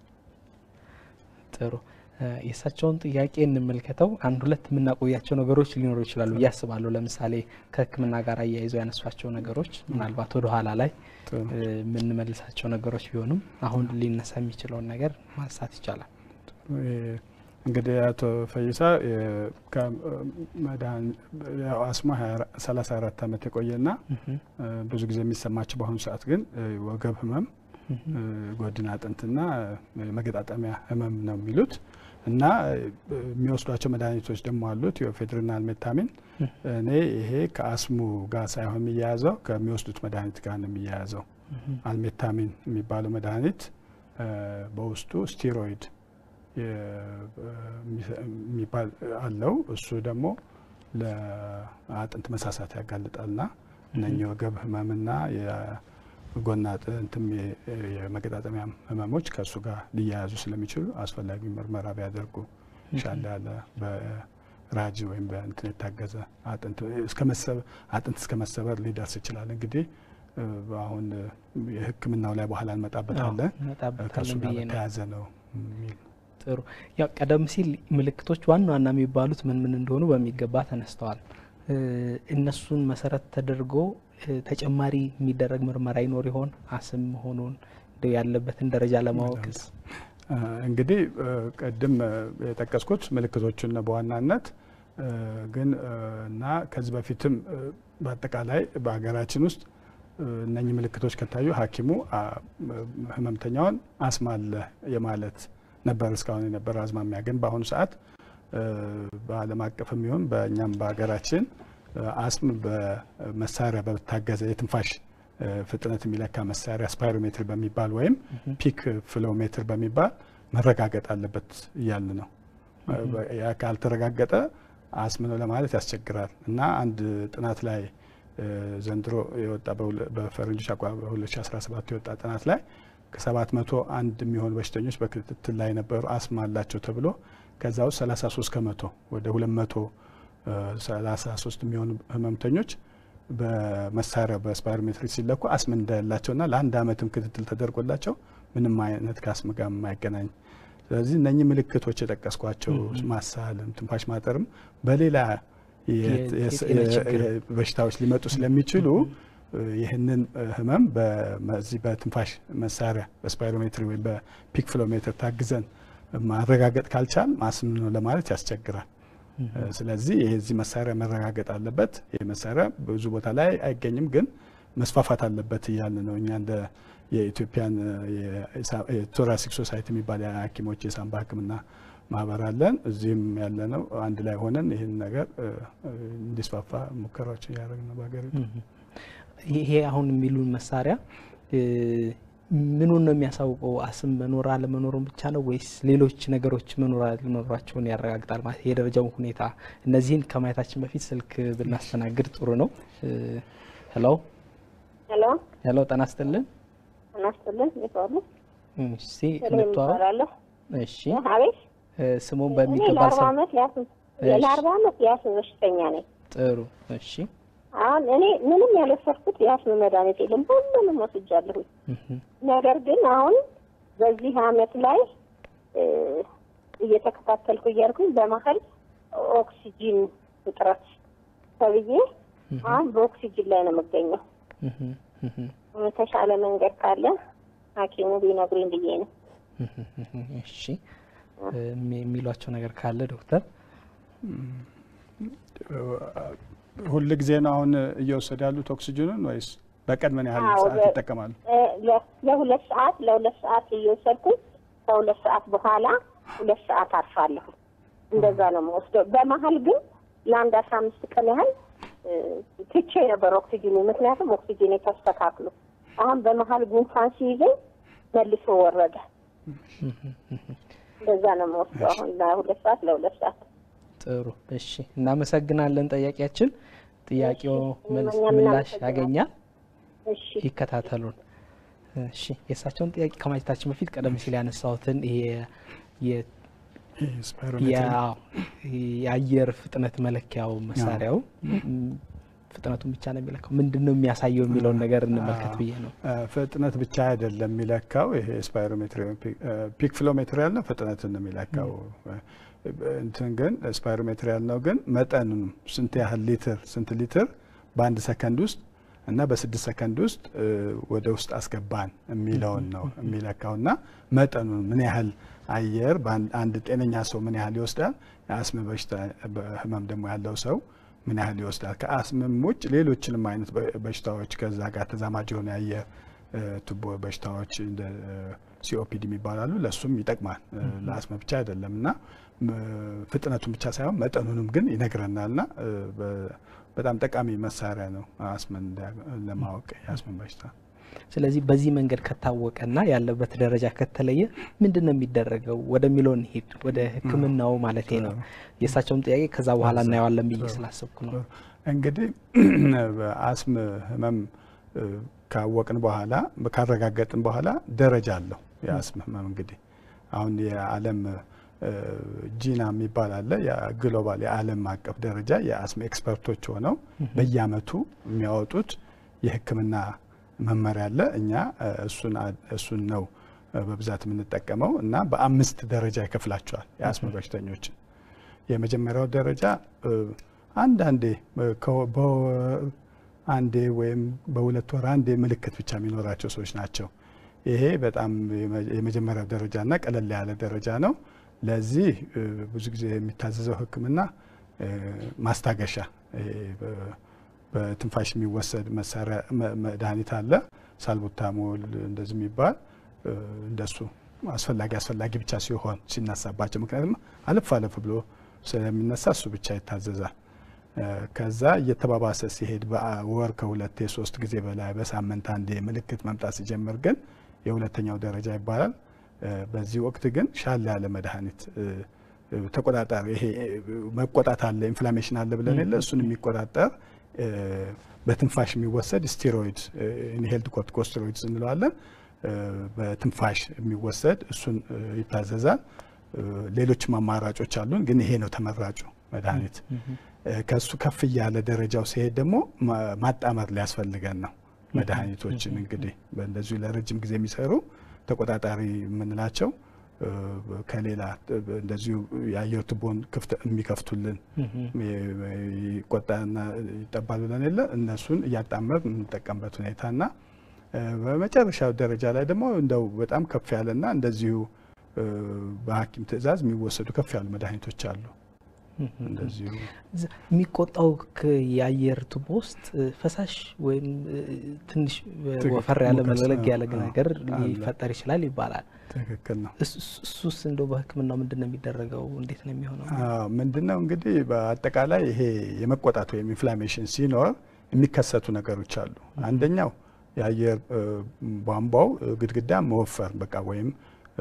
ጥሩ። የእሳቸውን ጥያቄ እንመልከተው። አንድ ሁለት የምናቆያቸው ነገሮች ሊኖሩ ይችላሉ ያስባለሁ። ለምሳሌ ከሕክምና ጋር አያይዘው ያነሷቸው ነገሮች ምናልባት ወደ ኋላ ላይ የምንመልሳቸው ነገሮች ቢሆኑም አሁን ሊነሳ የሚችለውን ነገር ማንሳት ይቻላል። እንግዲህ አቶ ፈይሳ ከመዳን ያው አስማ ሰላሳ አራት አመት የቆየና ብዙ ጊዜ የሚሰማቸው በአሁኑ ሰዓት ግን ወገብ ህመም፣ ጎድን አጥንትና መገጣጠሚያ ህመም ነው የሚሉት እና የሚወስዷቸው መድኃኒቶች ደግሞ አሉት ቴዎፌድሪንና አልሜታሚን። እኔ ይሄ ከአስሙ ጋር ሳይሆን የሚያያዘው ከሚወስዱት መድኃኒት ጋር ነው የሚያያዘው። አልሜታሚን የሚባለው መድኃኒት በውስጡ ስቴሮይድ የሚባል አለው። እሱ ደግሞ ለአጥንት መሳሳት ያጋልጣልና እነኚህ ወገብ ህመምና የጎን አጥንትም የመገጣጠሚያ ህመሞች ከእሱ ጋር ሊያያዙ ስለሚችሉ አስፈላጊ ምርመራ ቢያደርጉ ይሻላል ያለ በራጅ ወይም በእንትን የታገዘ አጥንት እስከ መሰበር አጥንት እስከ መሰበር ሊደርስ ይችላል። እንግዲህ አሁን የሕክምናው ላይ በኋላ እንመጣበታለን። ከእሱ ጋር ተያያዘ ነው የሚል ጥሩ ያው ቀደም ሲል ምልክቶች ዋና ዋና የሚባሉት ምን ምን እንደሆኑ በሚገባ ተነስተዋል። እነሱን መሰረት ተደርጎ ተጨማሪ የሚደረግ ምርመራ ይኖር ይሆን አስም መሆኑን ያለበትን ደረጃ ለማወቅስ? እንግዲህ ቀደም የጠቀስኩት ምልክቶችን በዋናነት ግን እና ከዚህ በፊትም በአጠቃላይ በሀገራችን ውስጥ እነኚህ ምልክቶች ከታዩ ሐኪሙ ህመምተኛውን አስም አለ የማለት ነበር እስካሁን የነበረ አዝማሚያ። ግን በአሁኑ ሰዓት በዓለም አቀፍም ይሁን በእኛም በሀገራችን አስም በመሳሪያ በታገዘ የትንፋሽ ፍጥነት የሚለካ መሳሪያ ስፓይሮሜትሪ በሚባል ወይም ፒክ ፍሎሜትር በሚባል መረጋገጥ አለበት እያልን ነው። ያ ካልተረጋገጠ አስም ነው ለማለት ያስቸግራል እና አንድ ጥናት ላይ ዘንድሮ የወጣ በፈረንጆች አቆጣጠር በሁለት ሺህ አስራ ሰባት የወጣ ጥናት ላይ ከሰባት መቶ አንድ የሚሆኑ በሽተኞች በክትትል ላይ ነበሩ አስም አላቸው ተብሎ ከዛው ሰላሳ ሶስት ከመቶ ወደ ሁለት መቶ ሰላሳ ሶስት የሚሆኑ ህመምተኞች በመሳሪያው በስፓይሮሜትሪ ሲለኩ አስም እንዳላቸውና ለአንድ አመትም ክትትል ተደርጎላቸው ምንም አይነት ከአስም ጋር የማይገናኝ። ስለዚህ እነኚህ ምልክቶች የጠቀስኳቸው ማሳልም ትንፋሽ ማጠርም በሌላ በሽታዎች ሊመጡ ስለሚችሉ ይህንን ህመም በዚህ በትንፋሽ መሳሪያ በስፓይሮሜትሪ ወይ በፒክ ፍሎሜትር ታግዘን ማረጋገጥ ካልቻል አስም ነው ለማለት ያስቸግራል። ስለዚህ የዚህ መሳሪያ መረጋገጥ አለበት። ይህ መሳሪያ ብዙ ቦታ ላይ አይገኝም ግን መስፋፋት አለበት እያልን ነው። እኛ እንደ የኢትዮጵያን የቶራሲክ ሶሳይቲ የሚባል የሐኪሞች የሳምባ ህክምና ማህበር አለን። እዚህም ያለነው አንድ ላይ ሆነን ይህን ነገር እንዲስፋፋ ሙከራዎች እያደረግን ነው በሀገሪቱ። ይሄ አሁን የሚሉን መሳሪያ ምኑን ነው የሚያሳውቀው? አስም መኖር አለመኖሩን ብቻ ነው ወይስ ሌሎች ነገሮች መኖር አለመኖራቸውን ያረጋግጣል? ማለት የደረጃውን ሁኔታ እነዚህን ከማየታችን በፊት ስልክ ብናስተናግድ ጥሩ ነው። ሄሎ ሄሎ ሄሎ ጤና ይስጥልን። ጤና ይስጥልን። ይባሉ እሺ እንተዋወቅ። እሺ አቤት ስሙን በሚገባ ሰው አመት ያስም ለአርባ አመት ያስም በሽተኛ ነኝ። ጥሩ እሺ። አሁን እኔ ምንም ያለፈርኩት ያስም መድኃኒት የለም ሁሉንም ወስጃለሁ። ነገር ግን አሁን በዚህ አመት ላይ እየተከታተልኩ እያልኩኝ በመሀል ኦክሲጂን እጥረት ተብዬ አሁን በኦክሲጂን ላይ ነው የምገኘው። የተሻለ መንገድ ካለ ሐኪሙ ቢነግሩኝ ብዬ ነው። እሺ የሚሏቸው ነገር ካለ ዶክተር? ሁሉ ጊዜ ነው አሁን እየወሰዱ ያሉት ኦክሲጅኑን ወይስ በቀን ምን ያህል ሰዓት ይጠቀማሉ? ለሁለት ሰዓት ለሁለት ሰዓት እየወሰድኩ ከሁለት ሰዓት በኋላ ሁለት ሰዓት አርፋለሁ። እንደዛ ነው የምወስደው። በመሀል ግን ለአንድ አስራ አምስት ቀን ያህል ትቼ ነበር ኦክሲጅኑ። ምክንያቱም ኦክሲጅኑ ተስተካክሎ አሁን በመሀል ጉንፋን ሲይዘኝ መልሶ ወረደ። እንደዛ ነው የምወስደው አሁን ለሁለት ሰዓት ለሁለት ሰዓት። ጥሩ እሺ፣ እናመሰግናለን። ጠያቂያችን ጥያቄው ምላሽ ያገኛል። እሺ ይከታተሉን። እሺ የእሳቸውን ጥያቄ ከማየታችን በፊት ቀደም ሲል ያነሳሁትን ይሄ የ የአየር ፍጥነት መለኪያው መሳሪያው ፍጥነቱን ብቻ ነው የሚለካው ምንድነው የሚያሳየው የሚለውን ነገር እንመልከት ብዬ ነው። ፍጥነት ብቻ አይደለም የሚለካው ይሄ ስፓይሮሜትሪ ፒክ ፍሎሜትሪ ያለው ፍጥነትን ነው የሚለካው። እንትን ግን ስፓይሮሜትሪ ያለው ግን መጠኑን ስንት ያህል ሊትር ስንት ሊትር በአንድ ሰከንድ ውስጥ እና በስድስት ሰከንድ ውስጥ ወደ ውስጥ አስገባን የሚለውን ነው የሚለካውና መጠኑን ምን ያህል አየር በአንድ ጤነኛ ሰው ምን ያህል ይወስዳል፣ የአስም በሽታ ህመም ደግሞ ያለው ሰው ምን ያህል ይወስዳል። ከአስምም ውጭ ሌሎችንም አይነት በሽታዎች ከዛ ጋር ተዛማጅ የሆነ የአየር ቱቦ በሽታዎች እንደ ሲኦፒዲ የሚባላሉ ለሱም ይጠቅማል። ለአስም ብቻ አይደለምና ፍጥነቱን ብቻ ሳይሆን መጠኑንም ግን ይነግረናልና በጣም ጠቃሚ መሳሪያ ነው አስምን ለማወቅ የአስምን በሽታ። ስለዚህ በዚህ መንገድ ከታወቀና ያለበት ደረጃ ከተለየ ምንድነው የሚደረገው ወደሚለው እንሂድ፣ ወደ ህክምናው ማለት ነው። የእሳቸውም ጥያቄ ከዛ በኋላ እናየዋለን ብዬ ስላሰብኩ ነው። እንግዲህ በአስም ህመም ካወቅን በኋላ ካረጋገጥን በኋላ ደረጃ አለው የአስም ህመም። እንግዲህ አሁን የዓለም ጂና የሚባል አለ የግሎባል የዓለም አቀፍ ደረጃ የአስም ኤክስፐርቶች ሆነው በየአመቱ የሚያወጡት የህክምና መመሪያ አለ። እኛ እሱን እሱን ነው በብዛት የምንጠቀመው እና በአምስት ደረጃ ይከፍላቸዋል የአስም በሽተኞችን። የመጀመሪያው ደረጃ አንዳንዴ አንዴ ወይም በሁለት ወር አንዴ ምልክት ብቻ የሚኖራቸው ሰዎች ናቸው። ይሄ በጣም የመጀመሪያው ደረጃና ቀለል ያለ ደረጃ ነው። ለዚህ ብዙ ጊዜ የሚታዘዘው ሕክምና ማስታገሻ በትንፋሽ የሚወሰድ መሳሪያ መድኃኒት አለ፣ ሳልቡታሞል እንደዚህ የሚባል እንደሱ አስፈላጊ አስፈላጊ ብቻ ሲሆን ሲነሳባቸው፣ ምክንያቱም አለፍ አለፍ ብሎ ስለሚነሳ እሱ ብቻ ይታዘዛል። ከዛ እየተባባሰ ሲሄድ በወር ከሁለት ሶስት ጊዜ በላይ በሳምንት አንዴ ምልክት መምጣት ሲጀምር ግን የሁለተኛው ደረጃ ይባላል። በዚህ ወቅት ግን ሻል ያለ መድኃኒት ተቆጣጣሪ ይሄ መቆጣት አለ ኢንፍላሜሽን አለ ብለን የለ እሱን የሚቆጣጠር በትንፋሽ የሚወሰድ ስቴሮይድ ኢንሄልድ ኮርቲኮስቴሮይድስ እንለዋለን። በትንፋሽ የሚወሰድ እሱን ይታዘዛል። ሌሎችም አማራጮች አሉን፣ ግን ይሄ ነው ተመራጩ መድኃኒት። ከሱ ከፍ ያለ ደረጃው ሲሄድ ደግሞ ማጣመር ሊያስፈልገን ነው መድኃኒቶችን። እንግዲህ በእንደዚሁ ለረጅም ጊዜ የሚሰሩ ተቆጣጣሪ የምንላቸው ከሌላ እንደዚሁ የአየር ቱቦን ክፍት የሚከፍቱልን ይቆጣና ይጠባል ብለን የለ እነሱን እያጣመር የምንጠቀምበት ሁኔታና በመጨረሻው ደረጃ ላይ ደግሞ እንደው በጣም ከፍ ያለና እንደዚሁ በሐኪም ትዕዛዝ የሚወሰዱ ከፍ ያሉ መድኃኒቶች አሉ። እንደዚሁ የሚቆጣው የአየር ቱቦ ውስጥ ፈሳሽ ወይም ትንሽ ወፈር ያለ መለለግ ያለ ነገር ሊፈጠር ይችላል ይባላል። ትክክል ነው። እሱስ እንደው በሕክምናው ምንድነው የሚደረገው? እንዴት ነው የሚሆነው? አዎ ምንድነው እንግዲህ በአጠቃላይ ይሄ የመቆጣት ወይም ኢንፍላሜሽን ሲኖር የሚከሰቱ ነገሮች አሉ። አንደኛው የአየር ቧንቧው ግድግዳ መወፈር በቃ ወይም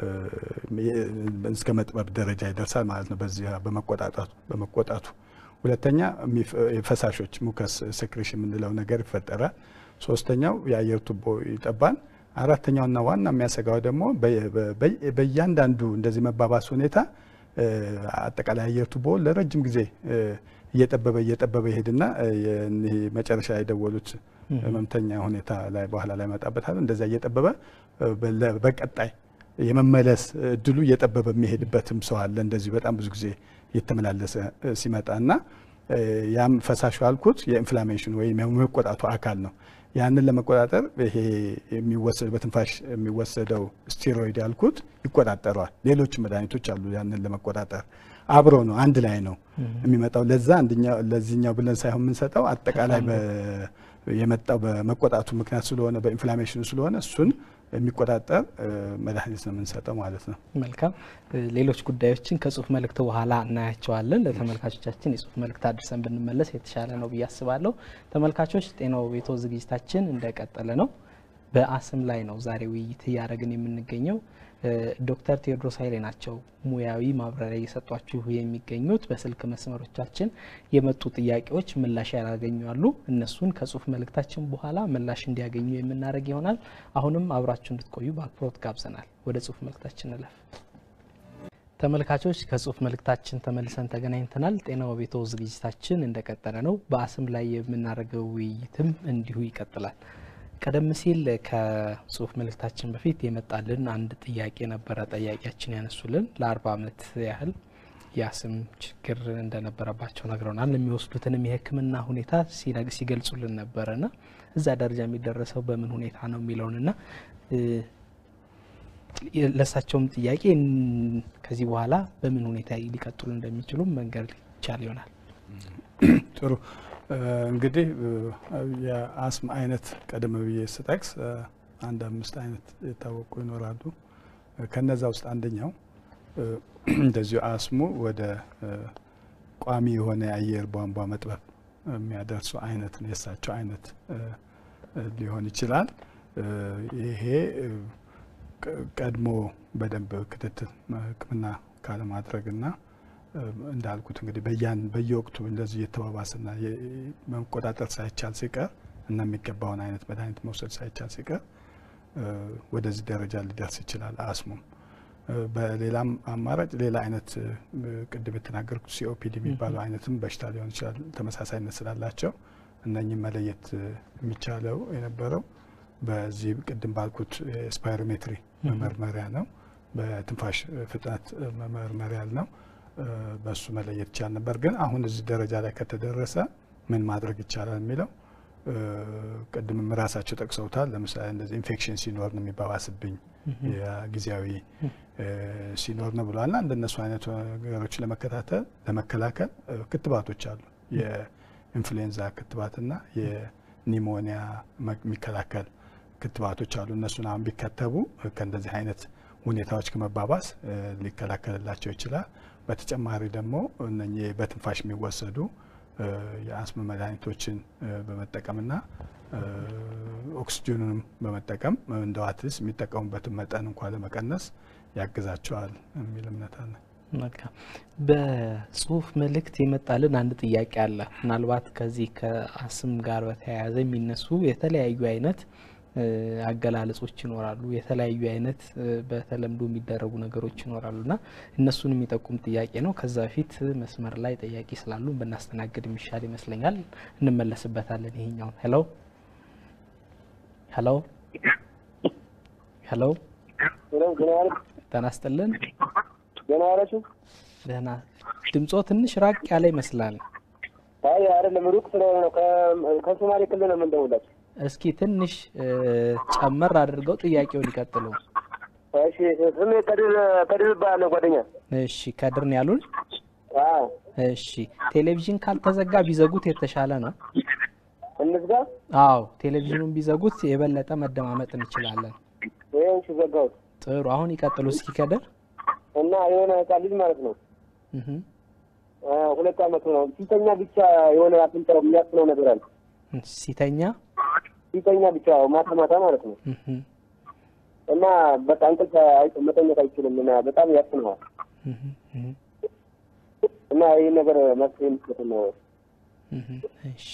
እስከ መጥበብ ደረጃ ይደርሳል ማለት ነው በዚህ በመቆጣጣቱ በመቆጣቱ። ሁለተኛ ፈሳሾች ሙከስ ሴክሬሽን የምንለው ነገር ይፈጠራል። ሶስተኛው የአየር ቱቦ ይጠባል። አራተኛውና ዋና የሚያሰጋው ደግሞ በእያንዳንዱ እንደዚህ መባባስ ሁኔታ አጠቃላይ አየር ቱቦ ለረጅም ጊዜ እየጠበበ እየጠበበ ይሄድና መጨረሻ የደወሉት ህመምተኛ ሁኔታ ላይ በኋላ ላይ መጣበታል። እንደዛ እየጠበበ በቀጣይ የመመለስ እድሉ እየጠበበ የሚሄድበትም ሰው አለ። እንደዚህ በጣም ብዙ ጊዜ እየተመላለሰ ሲመጣና ያም ፈሳሹ አልኩት የኢንፍላሜሽን ወይም የመቆጣቱ አካል ነው። ያንን ለመቆጣጠር ይሄ የሚወሰድ በትንፋሽ የሚወሰደው ስቴሮይድ አልኩት ይቆጣጠረዋል። ሌሎች መድኃኒቶች አሉ ያንን ለመቆጣጠር አብሮ ነው አንድ ላይ ነው የሚመጣው። ለዛ አንደኛው ለዚህኛው ብለን ሳይሆን የምንሰጠው አጠቃላይ የመጣው በመቆጣቱ ምክንያት ስለሆነ በኢንፍላሜሽኑ ስለሆነ እሱን የሚቆጣጠር መድኃኒት ነው የምንሰጠው ማለት ነው። መልካም። ሌሎች ጉዳዮችን ከጽሁፍ መልእክት በኋላ እናያቸዋለን። ለተመልካቾቻችን የጽሁፍ መልእክት አድርሰን ብንመለስ የተሻለ ነው ብዬ አስባለሁ። ተመልካቾች ጤናው ቤቶ ዝግጅታችን እንደቀጠለ ነው። በአስም ላይ ነው ዛሬ ውይይት እያደረግን የምንገኘው። ዶክተር ቴዎድሮስ ኃይሌ ናቸው ሙያዊ ማብራሪያ እየሰጧችሁ የሚገኙት። በስልክ መስመሮቻችን የመጡ ጥያቄዎች ምላሽ ያላገኙ እነሱን ከጽሁፍ መልእክታችን በኋላ ምላሽ እንዲያገኙ የምናደርግ ይሆናል። አሁንም አብራችሁ እንድትቆዩ በአክብሮት ጋብዘናል። ወደ ጽሁፍ መልእክታችን እንለፍ። ተመልካቾች ከጽሁፍ መልእክታችን ተመልሰን ተገናኝተናል። ጤናው ቤቶ ዝግጅታችን እንደቀጠለ ነው። በአስም ላይ የምናደርገው ውይይትም እንዲሁ ይቀጥላል። ቀደም ሲል ከጽሁፍ መልእክታችን በፊት የመጣልን አንድ ጥያቄ ነበረ። ጠያቂያችን ያነሱልን ለአርባ ዓመት ያህል የአስም ችግር እንደነበረባቸው ነግረውናል። የሚወስዱትንም የሕክምና ሁኔታ ሲገልጹልን ነበረና እዛ ደረጃ የሚደረሰው በምን ሁኔታ ነው የሚለውንና ለሳቸውም ጥያቄ ከዚህ በኋላ በምን ሁኔታ ሊቀጥሉ እንደሚችሉ መንገድ ይቻል ይሆናል። ጥሩ እንግዲህ የአስም አይነት ቀደም ብዬ ስጠቅስ አንድ አምስት አይነት የታወቁ ይኖራሉ። ከነዛ ውስጥ አንደኛው እንደዚሁ አስሙ ወደ ቋሚ የሆነ የአየር ቧንቧ መጥበብ የሚያደርሱ አይነት ነው። የሳቸው አይነት ሊሆን ይችላል። ይሄ ቀድሞ በደንብ ክትትል ሕክምና ካለማድረግና እንዳልኩት እንግዲህ በያን በየወቅቱ እንደዚህ የተባባሰና መቆጣጠር ሳይቻል ሲቀር እና የሚገባውን አይነት መድኃኒት መውሰድ ሳይቻል ሲቀር ወደዚህ ደረጃ ሊደርስ ይችላል አስሙም። በሌላም አማራጭ ሌላ አይነት ቅድም የተናገርኩት ሲኦፒዲ የሚባለው አይነትም በሽታ ሊሆን ይችላል። ተመሳሳይነት ስላላቸው እነኚህ መለየት የሚቻለው የነበረው በዚህ ቅድም ባልኩት ስፓይሮሜትሪ መመርመሪያ ነው። በትንፋሽ ፍጥነት መመርመሪያ ነው። በሱ መለየት ይቻል ነበር። ግን አሁን እዚህ ደረጃ ላይ ከተደረሰ ምን ማድረግ ይቻላል የሚለው ቅድምም ራሳቸው ጠቅሰውታል። ለምሳሌ እንደዚህ ኢንፌክሽን ሲኖር ነው የሚባባስብኝ የጊዜያዊ ሲኖር ነው ብለዋልና እንደነሱ አይነት ነገሮች ለመከታተል ለመከላከል ክትባቶች አሉ። የኢንፍሉዌንዛ ክትባትና የኒሞኒያ የሚከላከል ክትባቶች አሉ። እነሱን አሁን ቢከተቡ ከእንደዚህ አይነት ሁኔታዎች ከመባባስ ሊከላከልላቸው ይችላል። በተጨማሪ ደግሞ እነኚህ በትንፋሽ የሚወሰዱ የአስም መድኃኒቶችን በመጠቀምና ኦክሲጅኑንም በመጠቀም እንደው አትሊስት የሚጠቀሙበትን መጠን እንኳን ለመቀነስ ያግዛቸዋል የሚል እምነት አለ። መልካም። በጽሁፍ መልእክት የመጣልን አንድ ጥያቄ አለ። ምናልባት ከዚህ ከአስም ጋር በተያያዘ የሚነሱ የተለያዩ አይነት አገላለጾች ይኖራሉ። የተለያዩ አይነት በተለምዶ የሚደረጉ ነገሮች ይኖራሉና እነሱን የሚጠቁም ጥያቄ ነው። ከዛ በፊት መስመር ላይ ጥያቄ ስላሉ በእናስተናግድ የሚሻል ይመስለኛል። እንመለስበታለን። ይሄኛው ሄሎ ሄሎ ሄሎ ተናስተልን ገናራቹ ደህና ድምጾ ትንሽ ራቅ ያለ ይመስላል። አይ አይደለም ሩቅ ስለሆነ ነው። ከሶማሌ ክልል ነው የምንደውላችሁ። እስኪ ትንሽ ጨመር አድርገው ጥያቄውን ይቀጥሉ። እሺ ስሜ ከድር ከድር ባለ ጓደኛ። እሺ ከድር ነው ያሉን? አዎ። እሺ ቴሌቪዥን ካልተዘጋ ቢዘጉት የተሻለ ነው። እንዝጋ? አዎ ቴሌቪዥኑን ቢዘጉት የበለጠ መደማመጥ እንችላለን። ይሄን ሲዘጋው ጥሩ። አሁን ይቀጥሉ እስኪ ከድር። እና የሆነ ህፃን ልጅ ማለት ነው እህ ሁለት አመት ነው። ሲተኛ ብቻ የሆነ አፍንጫው የሚያስነው ነገር አለ። ሲተኛ ሲተኛ ብቻ ማታ ማታ ማለት ነው። እህ እና በቃ እንቅልፍ መተኛት አይችልም እና በጣም ያስነዋል። እህ እና ይሄ ነገር መስሎኝ ነው። እህ እሺ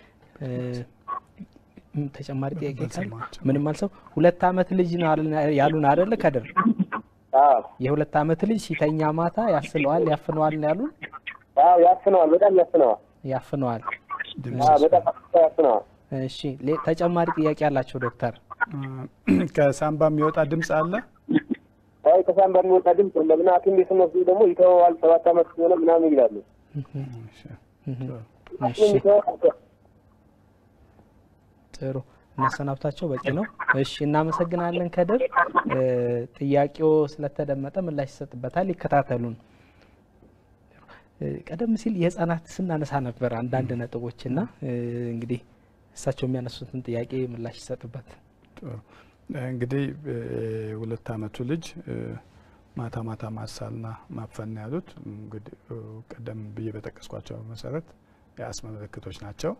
ተጨማሪ ጥያቄ ካለ ምንም አልሰው። ሁለት አመት ልጅ ነው ያሉን አይደል ከድር? አዎ የሁለት አመት ልጅ ሲተኛ ማታ ያስለዋል ያፍነዋል ነው ያሉን? አዎ ያፍነዋል፣ በጣም ያፍነዋል። ያፍነዋል። አዎ በጣም ያፍነዋል። እሺ ተጨማሪ ጥያቄ ያላችሁ ዶክተር? ከሳምባ የሚወጣ ድምጽ አለ? አይ ከሳምባ የሚወጣ ድምጽ ለምን ሐኪም ቤት ነው ደግሞ ይተዋል ሰባት አመት ሆነ ምናምን ይላሉ። እሺ ጥሩ እናሰናብታቸው በቂ ነው። እሺ እናመሰግናለን ከድር። ጥያቄው ስለተደመጠ ምላሽ ይሰጥበታል። ይከታተሉን። ቀደም ሲል የህፃናት ስናነሳ ነበር አንዳንድ ነጥቦችና እንግዲህ እሳቸው የሚያነሱትን ጥያቄ ምላሽ ይሰጥበት። ጥሩ እንግዲህ ሁለት አመቱ ልጅ ማታ ማታ ማሳልና ማፈን ያሉት እንግዲህ ቀደም ብዬ በጠቀስኳቸው መሰረት የአስም ምልክቶች ናቸው።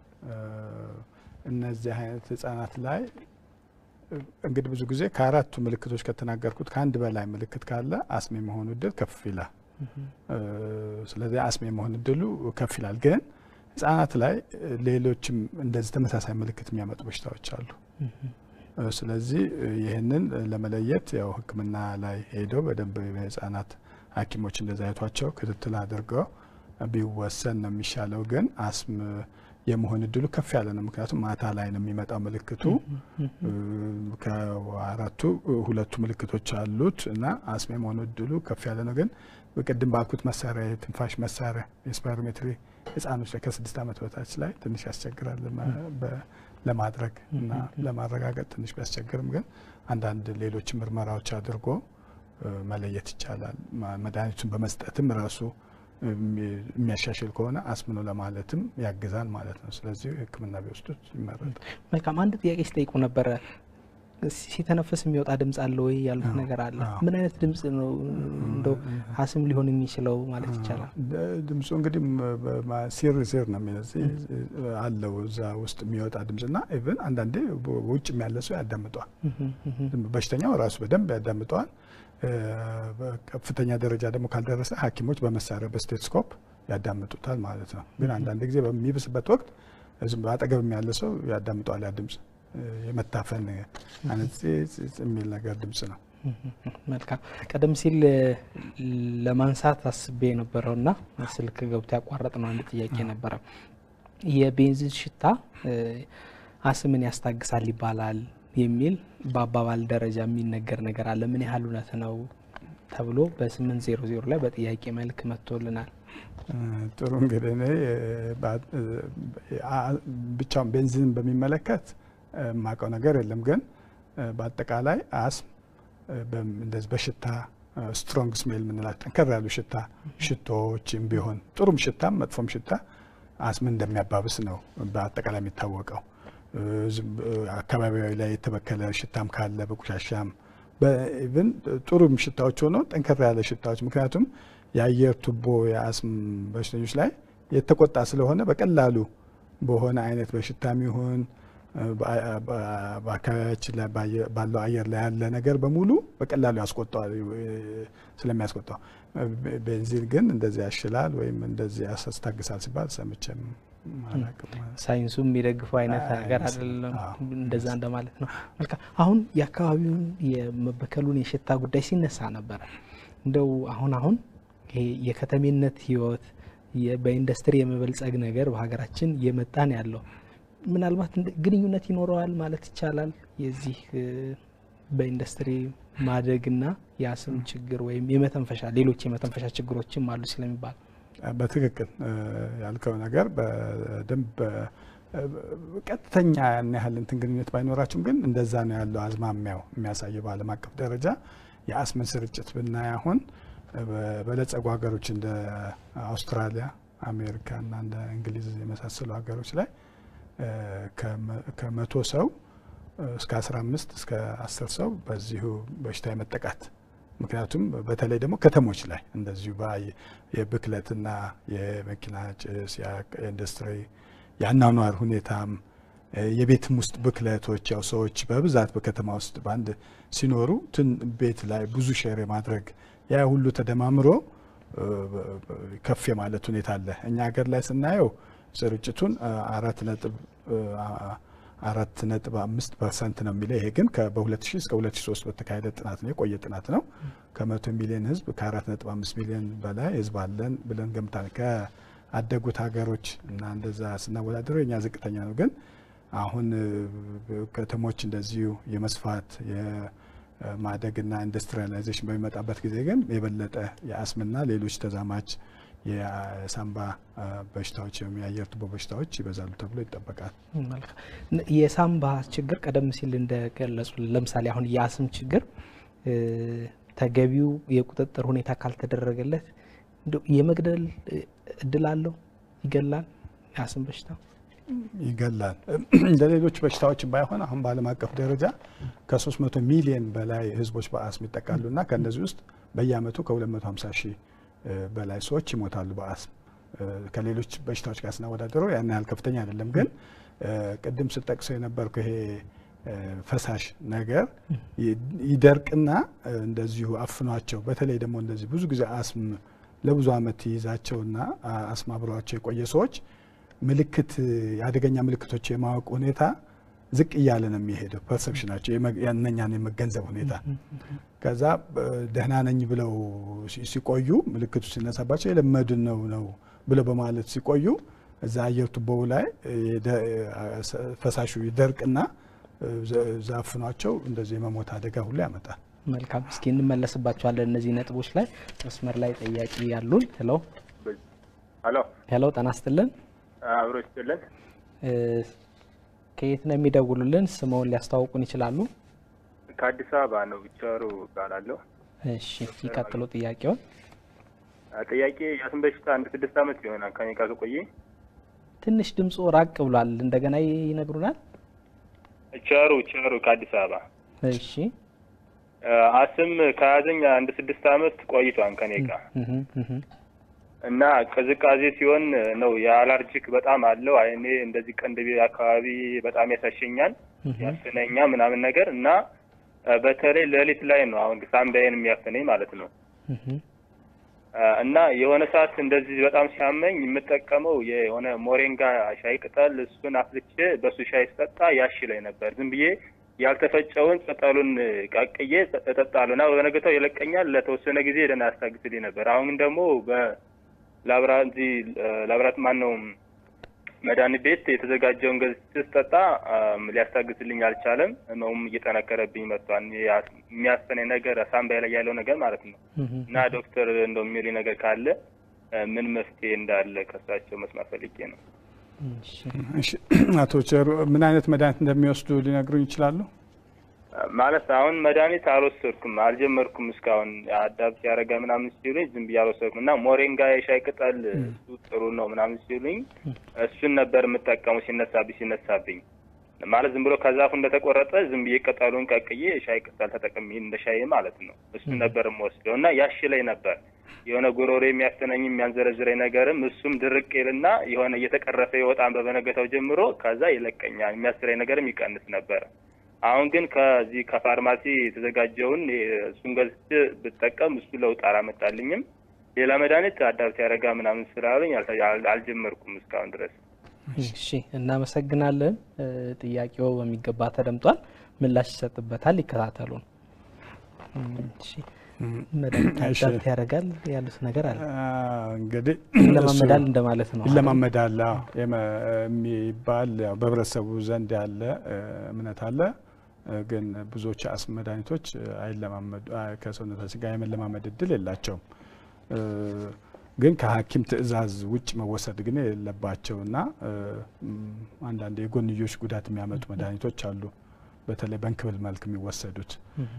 እነዚህ አይነት ህፃናት ላይ እንግዲህ ብዙ ጊዜ ከአራቱ ምልክቶች ከተናገርኩት ከአንድ በላይ ምልክት ካለ አስም የመሆኑ እድል ከፍ ይላል። ስለዚህ አስም የመሆኑ እድሉ ከፍ ይላል። ግን ህፃናት ላይ ሌሎችም እንደዚህ ተመሳሳይ ምልክት የሚያመጡ በሽታዎች አሉ። ስለዚህ ይህንን ለመለየት ያው ህክምና ላይ ሄደው በደንብ የህፃናት ሐኪሞች እንደዛ አይቷቸው ክትትል አድርገው ቢወሰን ነው የሚሻለው። ግን አስም የመሆን እድሉ ከፍ ያለ ነው። ምክንያቱም ማታ ላይ ነው የሚመጣው ምልክቱ። ከአራቱ ሁለቱ ምልክቶች አሉት እና አስም የመሆን እድሉ ከፍ ያለ ነው። ግን በቅድም ባልኩት መሳሪያ የትንፋሽ መሳሪያ የስፓይሮሜትሪ ህፃኖች ላይ ከስድስት አመት በታች ላይ ትንሽ ያስቸግራል ለማድረግ እና ለማረጋገጥ ትንሽ ቢያስቸግርም ግን አንዳንድ ሌሎች ምርመራዎች አድርጎ መለየት ይቻላል። መድኃኒቱን በመስጠትም ራሱ የሚያሻሽል ከሆነ አስም ነው ለማለትም ያግዛል ማለት ነው። ስለዚህ ህክምና ቢወስዱት ይመረጣል። መልካም። አንድ ጥያቄ ሲጠይቁ ነበረ ሲተነፍስ የሚወጣ ድምጽ አለ ወይ ያሉት ነገር አለ። ምን አይነት ድምጽ ነው እንደው አስም ሊሆን የሚችለው ማለት ይቻላል? ድምጹ እንግዲህ ሲር ሲር ነው የሚለዚህ አለው እዛ ውስጥ የሚወጣ ድምጽና ኢቭን አንዳንዴ ውጭ ያለ ሰው ያዳምጠዋል። በሽተኛው ራሱ በደንብ ያዳምጠዋል። በከፍተኛ ደረጃ ደግሞ ካልደረሰ ሐኪሞች በመሳሪያ በስቴቶስኮፕ ያዳምጡታል ማለት ነው። ግን አንዳንድ ጊዜ በሚብስበት ወቅት ዝም በአጠገብ ያለ ሰው ያዳምጠዋል። ያ ድምጽ የመታፈን አይነት የሚል ነገር ድምጽ ነው። መልካም። ቀደም ሲል ለማንሳት አስቤ የነበረውና ስልክ ገብቶ ያቋረጥ ነው አንድ ጥያቄ ነበረ። የቤንዚን ሽታ አስምን ያስታግሳል ይባላል። የሚል በአባባል ደረጃ የሚነገር ነገር አለ። ምን ያህል እውነት ነው ተብሎ በስምንት ዜሮ ዜሮ ላይ በጥያቄ መልክ መጥቶልናል። ጥሩ እንግዲህ እኔ ብቻውን ቤንዚን በሚመለከት ማቀው ነገር የለም። ግን በአጠቃላይ አስም እንደዚህ በሽታ ስትሮንግ ስሜል ምንላት ጠንከር ያሉ ሽታ ሽቶዎችም ቢሆን ጥሩም ሽታም መጥፎም ሽታ አስምን እንደሚያባብስ ነው በአጠቃላይ የሚታወቀው። አካባቢያዊ ላይ የተበከለ ሽታም ካለ በቆሻሻም በኢቭን ጥሩም ሽታዎች ሆኖ ጠንከር ያለ ሽታዎች ምክንያቱም የአየር ቱቦ የአስም በሽተኞች ላይ የተቆጣ ስለሆነ በቀላሉ በሆነ አይነት በሽታም ይሁን በአካባቢያችን ላይ ባለው አየር ላይ ያለ ነገር በሙሉ በቀላሉ ያስቆጣል ስለሚያስቆጣው። ቤንዚን ግን እንደዚህ ያሽላል ወይም እንደዚህ ያስታግሳል ሲባል ሰምቼም አላውቅም። ሳይንሱም የሚደግፈው አይነት ነገር አይደለም እንደዛ እንደማለት ነው። መልካም አሁን የአካባቢውን የመበከሉን የሽታ ጉዳይ ሲነሳ ነበር። እንደው አሁን አሁን ይሄ የከተሜነት ህይወት በኢንዱስትሪ የመበልጸግ ነገር በሀገራችን የመጣን ያለው ምናልባት ግንኙነት ይኖረዋል ማለት ይቻላል የዚህ በኢንዱስትሪ ማደግና የአስም ችግር ወይም የመተንፈሻ ሌሎች የመተንፈሻ ችግሮችም አሉ ስለሚባል በትክክል ያልከው ነገር በደንብ ቀጥተኛ ያን ያህል እንትን ግንኙነት ባይኖራችሁም ግን እንደዛ ነው ያለው አዝማሚያው የሚያሳየው። በዓለም አቀፍ ደረጃ የአስምን ስርጭት ብናይ አሁን በለጸጉ ሀገሮች እንደ አውስትራሊያ፣ አሜሪካ እና እንደ እንግሊዝ የመሳሰሉ ሀገሮች ላይ ከመቶ ሰው እስከ አስራ አምስት እስከ አስር ሰው በዚሁ በሽታ የመጠቃት ምክንያቱም በተለይ ደግሞ ከተሞች ላይ እንደዚሁ የብክለትና የመኪና ጭስ የኢንዱስትሪ የአኗኗር ሁኔታም የቤትም ውስጥ ብክለቶች ያው ሰዎች በብዛት በከተማ ውስጥ ባንድ ሲኖሩ ትን ቤት ላይ ብዙ ሼር ማድረግ ያ ሁሉ ተደማምሮ ከፍ የማለት ሁኔታ አለ። እኛ ሀገር ላይ ስናየው ስርጭቱን አራት ነጥብ አራት ነጥብ አምስት ፐርሰንት ነው የሚለው። ይሄ ግን በሁለት ሺህ እስከ ሁለት ሺህ ሶስት በተካሄደ ጥናት ነው የቆየ ጥናት ነው። ከመቶ ሚሊዮን ህዝብ ከአራት ነጥብ አምስት ሚሊዮን በላይ ህዝብ አለን ብለን ገምታል። ከአደጉት ሀገሮች እና እንደዛ ስናወዳደረው የኛ ዝቅተኛ ነው። ግን አሁን ከተሞች እንደዚሁ የመስፋት የማደግና ኢንዱስትሪያላይዜሽን በሚመጣበት ጊዜ ግን የበለጠ የአስምና ሌሎች ተዛማች የሳምባ በሽታዎች የአየር ቱቦ በሽታዎች ይበዛሉ ተብሎ ይጠበቃል። መልካም የሳምባ ችግር ቀደም ሲል እንደገለጹ ለምሳሌ አሁን የአስም ችግር ተገቢው የቁጥጥር ሁኔታ ካልተደረገለት የመግደል እድል አለው? ይገላል? የአስም በሽታ ይገላል። እንደ ሌሎች በሽታዎች ባይሆን አሁን በዓለም አቀፍ ደረጃ ከሶስት መቶ ሚሊዮን በላይ ህዝቦች በአስም ይጠቃሉና ከነዚህ ውስጥ በየአመቱ ከሁለት መቶ ሃምሳ ሺህ በላይ ሰዎች ይሞታሉ በአስም። ከሌሎች በሽታዎች ጋር ስናወዳደረው ያን ያህል ከፍተኛ አይደለም። ግን ቅድም ስጠቅሰው የነበርኩ ይሄ ፈሳሽ ነገር ይደርቅና እንደዚሁ አፍኗቸው በተለይ ደግሞ እንደዚህ ብዙ ጊዜ አስም ለብዙ አመት ይዛቸውና አስም አብሯቸው የቆየ ሰዎች ምልክት የአደገኛ ምልክቶች የማወቅ ሁኔታ ዝቅ እያለ ነው የሚሄደው። ፐርሰፕሽናቸው ያነኛን የመገንዘብ ሁኔታ ከዛ ደህና ነኝ ብለው ሲቆዩ ምልክቱ ሲነሳባቸው የለመዱን ነው ነው ብለው በማለት ሲቆዩ እዛ አየር ቱቦው ላይ ፈሳሹ ይደርቅና ዛፍኗቸው እንደዚህ የመሞት አደጋ ሁሉ ያመጣል። መልካም እስኪ እንመለስባቸዋለን እነዚህ ነጥቦች ላይ። መስመር ላይ ጠያቂ ያሉን። ሄሎ ሄሎ ሄሎ ጤና ይስጥልን። አብሮ ይስጥልን። ከየት ነው የሚደውሉልን? ስምዎን ሊያስተዋውቁን ይችላሉ? ከአዲስ አበባ ነው ቢቻሩ እባላለሁ። እሺ ይቀጥሉ ጥያቄውን። ጥያቄ የአስም በሽታ አንድ ስድስት አመት ይሆናል ከኔ ጋር ከቆየ። ትንሽ ድምጽ ራቅ ብሏል። እንደገና ይነግሩናል። ቻሩ ቻሩ ከአዲስ አበባ። እሺ አስም ከያዘኝ አንድ ስድስት አመት ቆይቷል ከኔ ጋር እና ቅዝቃዜ ሲሆን ነው የአለርጂክ በጣም አለው። አይኔ እንደዚህ ቀንድቤ አካባቢ በጣም ያሳሸኛል ያስነኛ ምናምን ነገር እና በተለይ ሌሊት ላይ ነው አሁን ሳምባዬን የሚያፈነኝ ማለት ነው። እና የሆነ ሰዓት እንደዚህ በጣም ሲያመኝ የምጠቀመው የሆነ ሞሪንጋ ሻይ ቅጠል እሱን አፍልቼ በሱ ሻይ ስጠጣ ያሽለኝ ነበር። ዝም ብዬ ያልተፈጨውን ቅጠሉን ቀቅዬ እጠጣለሁና በነገታው ይለቀኛል። ለተወሰነ ጊዜ ደህና ያስታግስልኝ ነበር። አሁን ደግሞ በ ላብራንዚ ላብራት ማን ነው መድኃኒት ቤት የተዘጋጀውን ገዝቼ ስጠጣ ሊያስታግስልኝ አልቻለም። ህመሙም እየጠነከረብኝ መጥቷል። የሚያስፈነኝ ነገር ሳምባዬ ላይ ያለው ነገር ማለት ነው። እና ዶክተር እንደው የሚሉኝ ነገር ካለ ምን መፍትሄ እንዳለ ከሳቸው መስማት ፈልጌ ነው። እሺ አቶ ቸሩ ምን አይነት መድኃኒት እንደሚወስዱ ሊነግሩኝ ይችላሉ? ማለት አሁን መድኃኒት አልወሰድኩም አልጀመርኩም እስካሁን አዳብት ያረጋ ምናምን ሲሉኝ ዝም ብዬ አልወሰድኩም እና ሞሪንጋ የሻይ ቅጠል እሱ ጥሩ ነው ምናምን ሲሉኝ እሱን ነበር የምጠቀመው ሲነሳብኝ ሲነሳብኝ ማለት ዝም ብሎ ከዛፉ እንደተቆረጠ ዝም ብዬ ቅጠሉን ቀቅዬ የሻይ ቅጠል ተጠቅሜ እንደ ሻይ ማለት ነው እሱ ነበር የምወስደው እና ያሽለኝ ነበር የሆነ ጉሮሮ የሚያስተነኝ የሚያንዘረዝረኝ ነገርም እሱም ድርቅ ይልና የሆነ እየተቀረፈ ይወጣን በበነገታው ጀምሮ ከዛ ይለቀኛል የሚያስረኝ ነገርም ይቀንስ ነበር። አሁን ግን ከዚህ ከፋርማሲ የተዘጋጀውን እሱን ገዝቼ ብጠቀም እሱ ለውጥ አላመጣልኝም። ሌላ መድኃኒት አዳብት ያረጋ ምናምን ስላሉኝ አልጀመርኩም እስካሁን ድረስ። እሺ እናመሰግናለን። ጥያቄው በሚገባ ተደምጧል። ምላሽ ይሰጥበታል። ይከታተሉን። እሺ መድኃኒት አዳብት ያረጋል ያሉት ነገር አለ እንግዲህ ለማመዳል እንደማለት ነው። ለማመዳል የሚባል ያው በህብረተሰቡ ዘንድ ያለ እምነት አለ። ግን ብዙዎች አስም መድኃኒቶች አይለማመዱ ከሰውነታችን ጋር የመለማመድ እድል የላቸውም። ግን ከሐኪም ትዕዛዝ ውጭ መወሰድ ግን የለባቸውና አንዳንድ የጎንዮሽ ጉዳት የሚያመጡ መድኃኒቶች አሉ። በተለይ በእንክብል መልክ የሚወሰዱት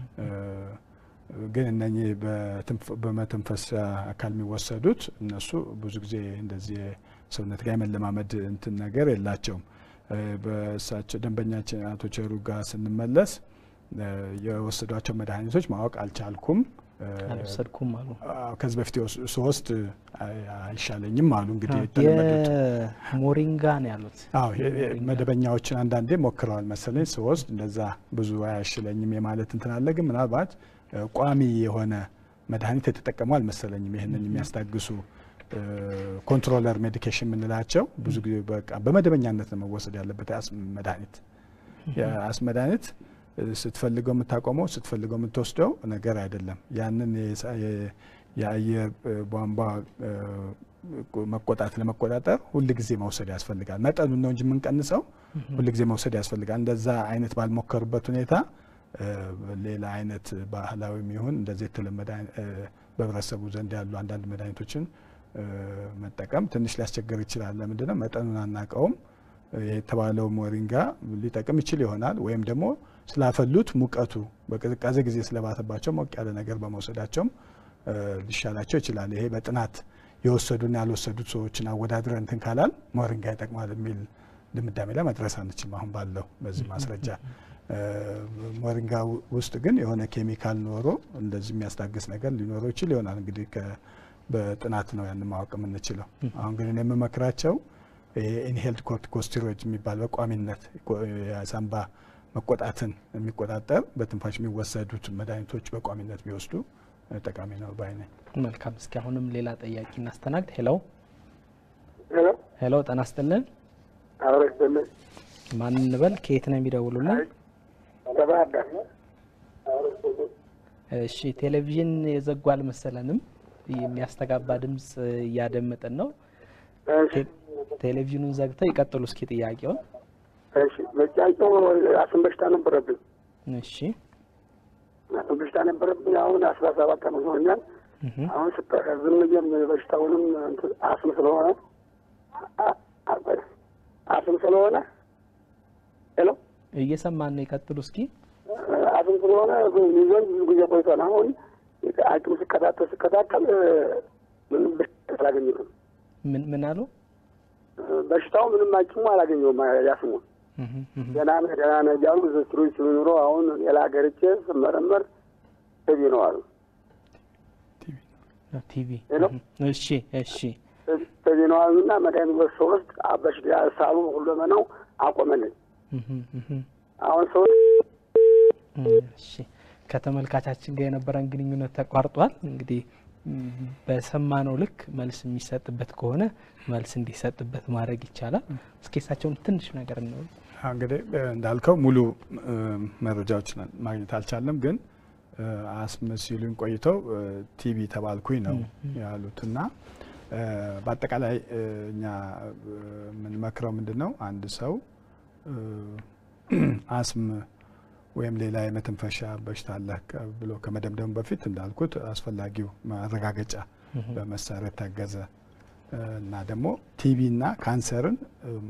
ግን እነኚህ በመተንፈስ አካል የሚወሰዱት እነሱ ብዙ ጊዜ እንደዚህ ሰውነት ጋር የመለማመድ እንትን ነገር የላቸውም። በእሳቸው ደንበኛችን አቶ ቸሩ ጋር ስንመለስ የወሰዷቸው መድኃኒቶች ማወቅ አልቻልኩም አልወሰድኩም አሉ። ከዚህ በፊት ሶስት አይሻለኝም አሉ። እንግዲህ የተለመዱት ሞሪንጋ ነው ያሉት። አዎ መደበኛዎችን አንዳንዴ ሞክረዋል መሰለኝ ሶስት እንደዛ ብዙ አይሻለኝም የማለት እንትን አለ። ግን ምናልባት ቋሚ የሆነ መድኃኒት የተጠቀሙ አልመሰለኝም። ይሄንን የሚያስታግሱ ኮንትሮለር ሜዲኬሽን የምንላቸው ብዙ ጊዜ በቃ በመደበኛነት ነው መወሰድ ያለበት የአስም መድኃኒት። የአስም መድኃኒት ስትፈልገው የምታቆመው ስትፈልገው የምትወስደው ነገር አይደለም። ያንን የአየር ቧንቧ መቆጣት ለመቆጣጠር ሁሉ ጊዜ መውሰድ ያስፈልጋል። መጠኑን ነው እንጂ የምንቀንሰው ሁሉ ጊዜ መውሰድ ያስፈልጋል። እንደዛ አይነት ባልሞከሩበት ሁኔታ ሌላ አይነት ባህላዊም ይሁን እንደዚህ የተለመደ በህብረተሰቡ ዘንድ ያሉ አንዳንድ መድኃኒቶችን መጠቀም ትንሽ ሊያስቸግር ይችላል። ለምንድነው መጠኑን አናውቀውም። የተባለው ሞሪንጋ ሊጠቅም ይችል ይሆናል ወይም ደግሞ ስላፈሉት ሙቀቱ በቅዝቃዜ ጊዜ ስለባተባቸው ሞቅ ያለ ነገር በመውሰዳቸው ሊሻላቸው ይችላል። ይሄ በጥናት የወሰዱና ያልወሰዱት ሰዎችን አወዳድረን እንትን ካላል ሞሪንጋ ይጠቅማል የሚል ድምዳሜ ላይ መድረስ አንችልም አሁን ባለው በዚህ ማስረጃ። ሞሪንጋ ውስጥ ግን የሆነ ኬሚካል ኖሮ እንደዚህ የሚያስታግስ ነገር ሊኖረው ይችል ይሆናል። እንግዲህ በጥናት ነው ያን ማወቅ የምንችለው። አሁን ግን እኔ የምመክራቸው ኢንሄልድ ኮርቲኮስቴሮይድ የሚባል በቋሚነት የሳምባ መቆጣትን የሚቆጣጠር በትንፋሽ የሚወሰዱት መድኃኒቶች በቋሚነት ቢወስዱ ጠቃሚ ነው ባይ ነኝ። መልካም። እስኪ አሁንም ሌላ ጥያቄ እናስተናግድ። ሄሎ ሄሎ ሄሎ ጤና ይስጥልን። አዎ ይስጥልን። ማን እንበል? ከየት ነው የሚደውሉልን? ከባህር ዳር። እሺ ቴሌቪዥን የዘጓል መሰለንም የሚያስተጋባ ድምጽ እያደመጠን ነው። ቴሌቪዥኑን ዘግተው ይቀጥሉ እስኪ ጥያቄውን። እሺ በጫጭው አስም በሽታ ነበረብኝ። እሺ አስም በሽታ ነበረብኝ። አሁን አስራ ሰባት ዓመት ሆኖኛል። አሁን ስጠራ ዝም ብዬ በሽታውንም አስም ስለሆነ አስም ስለሆነ ሄሎ እየሰማን ነው። ይቀጥሉ እስኪ። አስም ስለሆነ ይዘን ብዙ ጊዜ ቆይቷል። አሁን አቅም ስከታተል ስከታተል ምንም በሽታ አላገኘሁም። ምን ምን አሉ? በሽታው ምንም አቅሙ አላገኘሁም። ያስሙ ገና ነው ገና ነው እያሉ ዘስትሮች ሲኖሩ አሁን ሌላ ሀገርቼ ስመረመር ቲቪ ነው አሉ። ቲቪ እሺ እሺ ቲቪ ነው አሉና መድኃኒት ወስድ አበሽ ያሳሉ ሁሉ ነው አቆመልኝ። አሁን ሰው እሺ ከተመልካቻችን ጋር የነበረን ግንኙነት ተቋርጧል። እንግዲህ በሰማነው ልክ መልስ የሚሰጥበት ከሆነ መልስ እንዲሰጥበት ማድረግ ይቻላል። እስኪ እሳቸውን ትንሽ ነገር ነው እንግዲህ እንዳልከው ሙሉ መረጃዎችን ማግኘት አልቻለም። ግን አስም ሲሉኝ ቆይተው ቲቪ ተባልኩኝ ነው ያሉትና በአጠቃላይ እኛ ምን መክረው ምንድነው አንድ ሰው አስም ወይም ሌላ የመተንፈሻ በሽታ አለ ብሎ ከመደምደም በፊት እንዳልኩት አስፈላጊው ማረጋገጫ በመሳሪያ ታገዘ እና ደግሞ ቲቢ እና ካንሰርን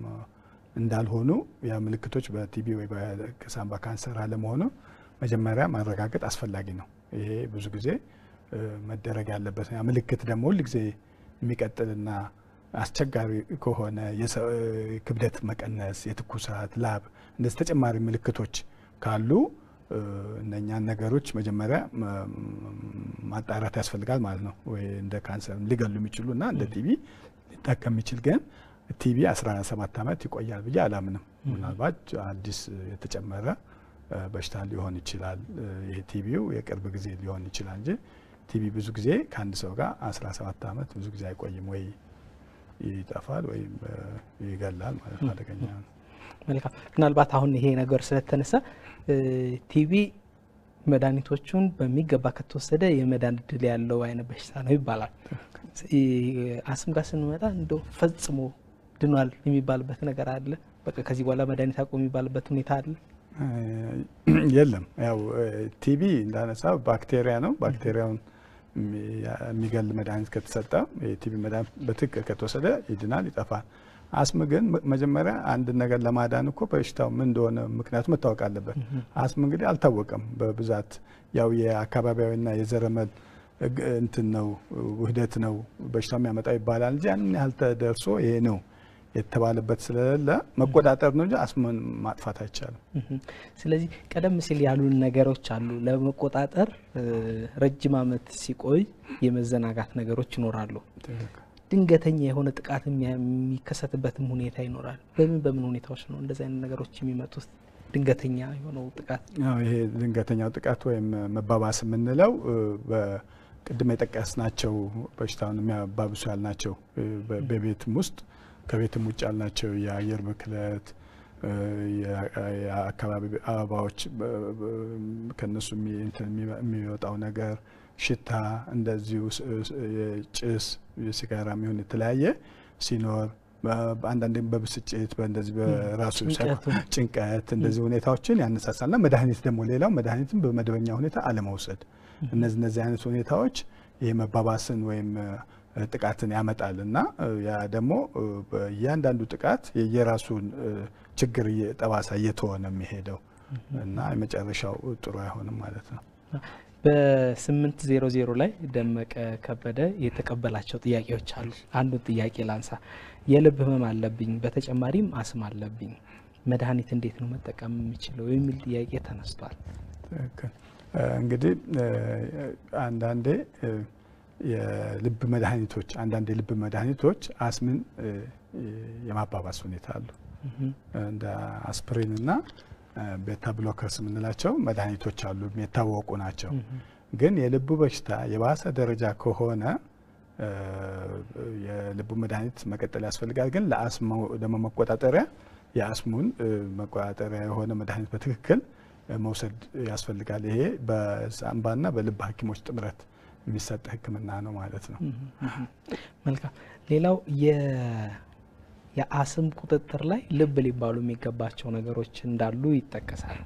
እንዳልሆኑ ያ ምልክቶች በቲቢ ወይ በሳምባ ካንሰር አለመሆኑ መጀመሪያ ማረጋገጥ አስፈላጊ ነው። ይሄ ብዙ ጊዜ መደረግ ያለበት ያ ምልክት ደግሞ ሁሉ ጊዜ የሚቀጥልና አስቸጋሪ ከሆነ የክብደት መቀነስ፣ የትኩሳት፣ ላብ እንደዚህ ተጨማሪ ምልክቶች ካሉ እነኛን ነገሮች መጀመሪያ ማጣራት ያስፈልጋል ማለት ነው። ወይ እንደ ካንሰር ሊገሉ የሚችሉና እንደ ቲቢ ሊጠቀም የሚችል ግን ቲቢ አስራ ሰባት አመት ይቆያል ብዬ አላምንም። ምናልባት አዲስ የተጨመረ በሽታ ሊሆን ይችላል። ይሄ ቲቢው የቅርብ ጊዜ ሊሆን ይችላል እንጂ ቲቢ ብዙ ጊዜ ከአንድ ሰው ጋር አስራ ሰባት አመት ብዙ ጊዜ አይቆይም፣ ወይ ይጠፋል ወይ ይገላል ማለት ነው። አደገኛ ነው። መልካም። ምናልባት አሁን ይሄ ነገር ስለተነሳ ቲቢ መድኃኒቶቹን በሚገባ ከተወሰደ የመዳን እድል ያለው አይነት በሽታ ነው ይባላል። አስም ጋር ስንመጣ እንደው ፈጽሞ ድኗል የሚባልበት ነገር አለ? በቃ ከዚህ በኋላ መድኃኒት አቆም የሚባልበት ሁኔታ አለ? የለም። ያው ቲቢ እንዳነሳው ባክቴሪያ ነው። ባክቴሪያውን የሚገል መድኃኒት ከተሰጠ የቲቢ መድኃኒት በትክክል ከተወሰደ ይድናል፣ ይጠፋል። አስም ግን መጀመሪያ አንድ ነገር ለማዳን እኮ በሽታው ምን እንደሆነ ምክንያቱ መታወቅ አለበት። አስም እንግዲህ አልታወቀም በብዛት ያው የአካባቢያዊና የዘረመል እንትን ነው ውህደት ነው በሽታው የሚያመጣው ይባላል እንጂ ያን ያህል ተደርሶ ይሄ ነው የተባለበት ስለሌለ መቆጣጠር ነው እንጂ አስምን ማጥፋት አይቻልም። ስለዚህ ቀደም ሲል ያሉን ነገሮች አሉ። ለመቆጣጠር ረጅም አመት ሲቆይ የመዘናጋት ነገሮች ይኖራሉ። ድንገተኛ የሆነ ጥቃት የሚከሰትበትም ሁኔታ ይኖራል። በምን በምን ሁኔታዎች ነው እንደዚህ አይነት ነገሮች የሚመጡት? ድንገተኛ የሆነው ጥቃት አዎ፣ ይሄ ድንገተኛው ጥቃት ወይም መባባስ የምንለው በቅድም የጠቀስናቸው በሽታውን የሚያባብሱ ያልናቸው በቤትም ውስጥ ከቤትም ውጭ ያልናቸው የአየር ብክለት፣ የአካባቢ አበባዎች ከነሱ የሚወጣው ነገር፣ ሽታ፣ እንደዚሁ ጭስ፣ የሲጋራ የሚሆን የተለያየ ሲኖር አንዳንዴም በብስጭት በእንደዚህ በራሱ ጭንቀት እንደዚህ ሁኔታዎችን ያነሳሳልና መድኃኒት ደግሞ ሌላው መድኃኒትን በመደበኛ ሁኔታ አለመውሰድ እነዚህ እነዚህ አይነት ሁኔታዎች የመባባስን ወይም ጥቃትን ያመጣል እና ያ ደግሞ በእያንዳንዱ ጥቃት የየራሱን ችግር ጠባሳ እየተወ ነው የሚሄደው እና የመጨረሻው ጥሩ አይሆንም ማለት ነው። በስምንት ዜሮ ዜሮ ላይ ደመቀ ከበደ የተቀበላቸው ጥያቄዎች አሉ። አንዱን ጥያቄ ላንሳ። የልብ ህመም አለብኝ፣ በተጨማሪም አስም አለብኝ፣ መድኃኒት እንዴት ነው መጠቀም የሚችለው የሚል ጥያቄ ተነስቷል። እንግዲህ አንዳንዴ የልብ መድኃኒቶች አንዳንድ የልብ መድኃኒቶች አስምን የማባባስ ሁኔታ አሉ። እንደ አስፕሪን እና ቤታ ብሎከርስ የምንላቸው መድኃኒቶች አሉ፣ የታወቁ ናቸው። ግን የልቡ በሽታ የባሰ ደረጃ ከሆነ የልቡ መድኃኒት መቀጠል ያስፈልጋል። ግን ለአስሙ ደግሞ መቆጣጠሪያ የአስሙን መቆጣጠሪያ የሆነ መድኃኒት በትክክል መውሰድ ያስፈልጋል። ይሄ በሳምባና በልብ ሐኪሞች ጥምረት የሚሰጥ ሕክምና ነው ማለት ነው። መልካም። ሌላው የአስም ቁጥጥር ላይ ልብ ሊባሉ የሚገባቸው ነገሮች እንዳሉ ይጠቀሳል።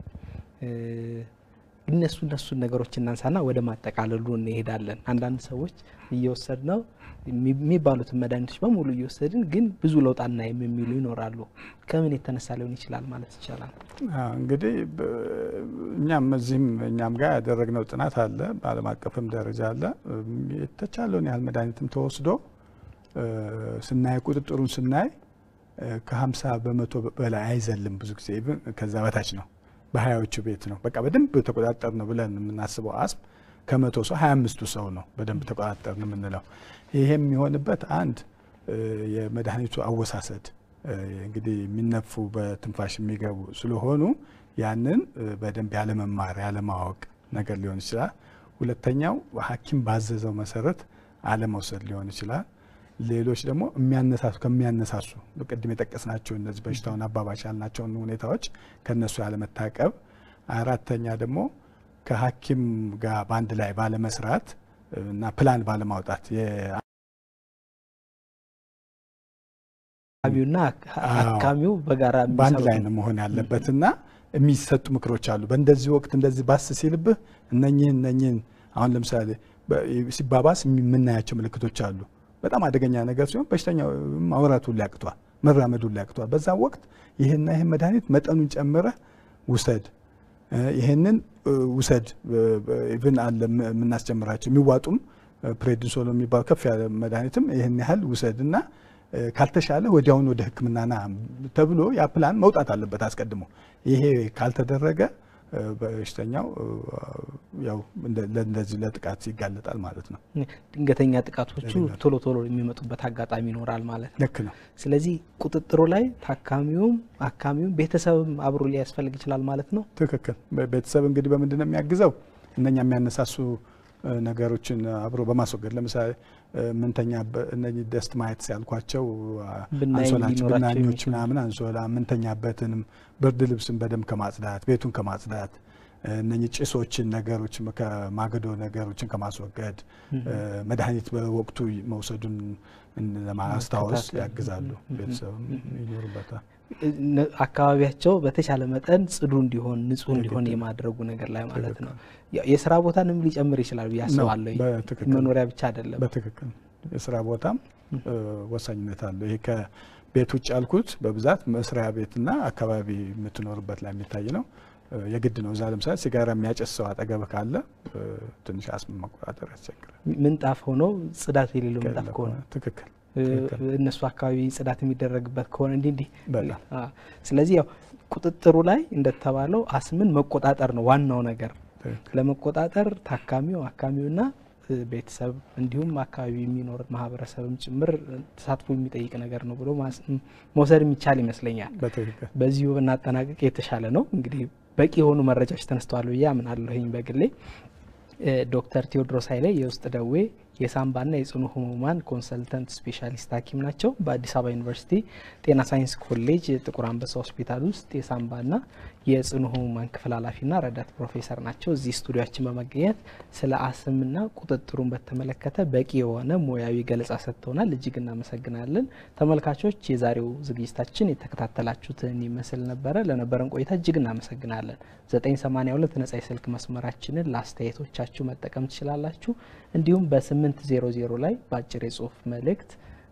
እነሱ እነሱ ነገሮች እናንሳና ወደ ማጠቃለሉ እንሄዳለን። አንዳንድ ሰዎች እየወሰድ ነው የሚባሉትን መድኃኒቶች በሙሉ እየወሰድን ግን ብዙ ለውጥ አናይም የሚሉ ይኖራሉ። ከምን የተነሳ ሊሆን ይችላል ማለት ይቻላል? እንግዲህ እኛም እዚህም እኛም ጋር ያደረግነው ጥናት አለ፣ በዓለም አቀፍም ደረጃ አለ። የተቻለውን ያህል መድኃኒትም ተወስዶ ስናይ ቁጥጥሩን ስናይ ከሀምሳ በመቶ በላይ አይዘልም። ብዙ ጊዜ ከዛ በታች ነው፣ በሀያዎቹ ቤት ነው። በቃ በደንብ ተቆጣጠር ነው ብለን የምናስበው አስም ከመቶ ሰው ሀያ አምስቱ ሰው ነው በደንብ ተቆጣጠር ነው የምንለው። ይሄም የሚሆንበት አንድ የመድኃኒቱ አወሳሰድ እንግዲህ የሚነፉ በትንፋሽ የሚገቡ ስለሆኑ ያንን በደንብ ያለመማር ያለማወቅ ነገር ሊሆን ይችላል። ሁለተኛው ሐኪም ባዘዘው መሰረት አለመውሰድ ሊሆን ይችላል። ሌሎች ደግሞ የሚያነሳሱ ከሚያነሳሱ በቅድም የጠቀስናቸው እነዚህ በሽታውን አባባሽ ያልናቸውን ሁኔታዎች ከነሱ ያለመታቀብ። አራተኛ ደግሞ ከሐኪም ጋር በአንድ ላይ ባለመስራት እና ፕላን ባለማውጣት አቢውና አካሚው በጋራ ባንድ ላይ ነው መሆን ያለበትና የሚሰጡ ምክሮች አሉ። በእንደዚህ ወቅት እንደዚህ ባስ ሲልብህ እነኚህ እነኚህ አሁን ለምሳሌ ሲባባስ የምናያቸው ምልክቶች አሉ። በጣም አደገኛ ነገር ሲሆን በሽተኛው ማውራቱን ሊያቅቷል፣ መራመዱን ሊያቅቷል። በዛ ወቅት ይሄና ይሄን መድኃኒት መጠኑን ጨምረህ ውሰድ፣ ይሄንን ውሰድ። ኢቭን አለ የምናስጀምራቸው የሚዋጡም ፕሬዲሶሎ የሚባል ከፍ ያለ መድኃኒትም ይሄን ያህል ውሰድና ካልተሻለ ወዲያውን ወደ ሕክምናና ተብሎ ያ ፕላን መውጣት አለበት አስቀድሞ። ይሄ ካልተደረገ በሽተኛው ያው ለእንደዚህ ለጥቃት ይጋለጣል ማለት ነው። ድንገተኛ ጥቃቶቹ ቶሎ ቶሎ የሚመጡበት አጋጣሚ ይኖራል ማለት ነው። ልክ ነው። ስለዚህ ቁጥጥሩ ላይ ታካሚውም አካሚውም ቤተሰብም አብሮ ሊያስፈልግ ይችላል ማለት ነው። ትክክል። ቤተሰብ እንግዲህ በምንድነው የሚያግዘው? እነኛ የሚያነሳሱ ነገሮችን አብሮ በማስወገድ ለምሳሌ ምንተኛ እነዚህ ደስት ማየት ሲያልኳቸው አንሶላችን ብናኞች ምናምን አንሶላ ምንተኛበትንም ብርድ ልብስን በደንብ ከማጽዳት ቤቱን ከማጽዳት እነዚህ ጭሶችን ነገሮች ከማገዶ ነገሮችን ከማስወገድ መድኃኒት በወቅቱ መውሰዱን ለማስታወስ ያግዛሉ። ቤተሰብም ይኖርበታል። አካባቢያቸው በተቻለ መጠን ጽዱ እንዲሆን ንጹህ እንዲሆን የማድረጉ ነገር ላይ ማለት ነው። የሥራ ቦታንም ሊጨምር ይችላል ያስባለሁ። መኖሪያ ብቻ አይደለም። በትክክል የሥራ ቦታም ወሳኝነት አለው። ይሄ ከቤት ውጭ ያልኩት በብዛት መስሪያ ቤትና አካባቢ የምትኖርበት ላይ የሚታይ ነው። የግድ ነው። እዛ ለምሳሌ ሲጋራ የሚያጨስ ሰው አጠገብ ካለ ትንሽ አስም መቆጣጠር ያስቸግራል። ምንጣፍ ሆኖ ጽዳት የሌለው ምንጣፍ ከሆነ ትክክል እነሱ አካባቢ ጽዳት የሚደረግበት ከሆነ እንዲ እንዲ ስለዚህ ያው ቁጥጥሩ ላይ እንደተባለው አስምን መቆጣጠር ነው ዋናው ነገር። ለመቆጣጠር ታካሚው አካሚውና ቤተሰብ እንዲሁም አካባቢ የሚኖር ማህበረሰብም ጭምር ተሳትፎ የሚጠይቅ ነገር ነው ብሎ መውሰድ የሚቻል ይመስለኛል። በዚሁ ብናጠናቀቅ የተሻለ ነው። እንግዲህ በቂ የሆኑ መረጃዎች ተነስተዋል ብዬ አምናለሁኝ በግሌ። ዶክተር ቴዎድሮስ ኃይሌ የውስጥ ደዌ የሳምባና የጽኑ ህሙማን ኮንሰልተንት ስፔሻሊስት ሐኪም ናቸው። በአዲስ አበባ ዩኒቨርሲቲ ጤና ሳይንስ ኮሌጅ ጥቁር አንበሳ ሆስፒታል ውስጥ የሳምባና የጽኑ ህሙማን ክፍል ኃላፊና ረዳት ፕሮፌሰር ናቸው። እዚህ ስቱዲዮአችን በመገኘት ስለ አስምና ቁጥጥሩን በተመለከተ በቂ የሆነ ሙያዊ ገለጻ ሰጥተውናል። እጅግ እናመሰግናለን። ተመልካቾች የዛሬው ዝግጅታችን የተከታተላችሁትን ይመስል ነበረ። ለነበረን ቆይታ እጅግ እናመሰግናለን። ዘጠኝ ሰማንያ ሁለት ነጻ የስልክ መስመራችንን ለአስተያየቶቻችሁ መጠቀም ትችላላችሁ። እንዲሁም በስምንት ዜሮ ዜሮ ላይ በአጭር የጽሁፍ መልእክት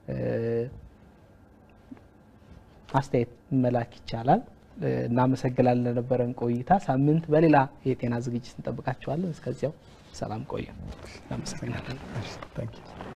አስተያየት መላክ ይቻላል። እናመሰግናለን ለነበረን ቆይታ። ሳምንት በሌላ የጤና ዝግጅት እንጠብቃችኋለን። እስከዚያው ሰላም ቆዩ። እናመሰግናለን።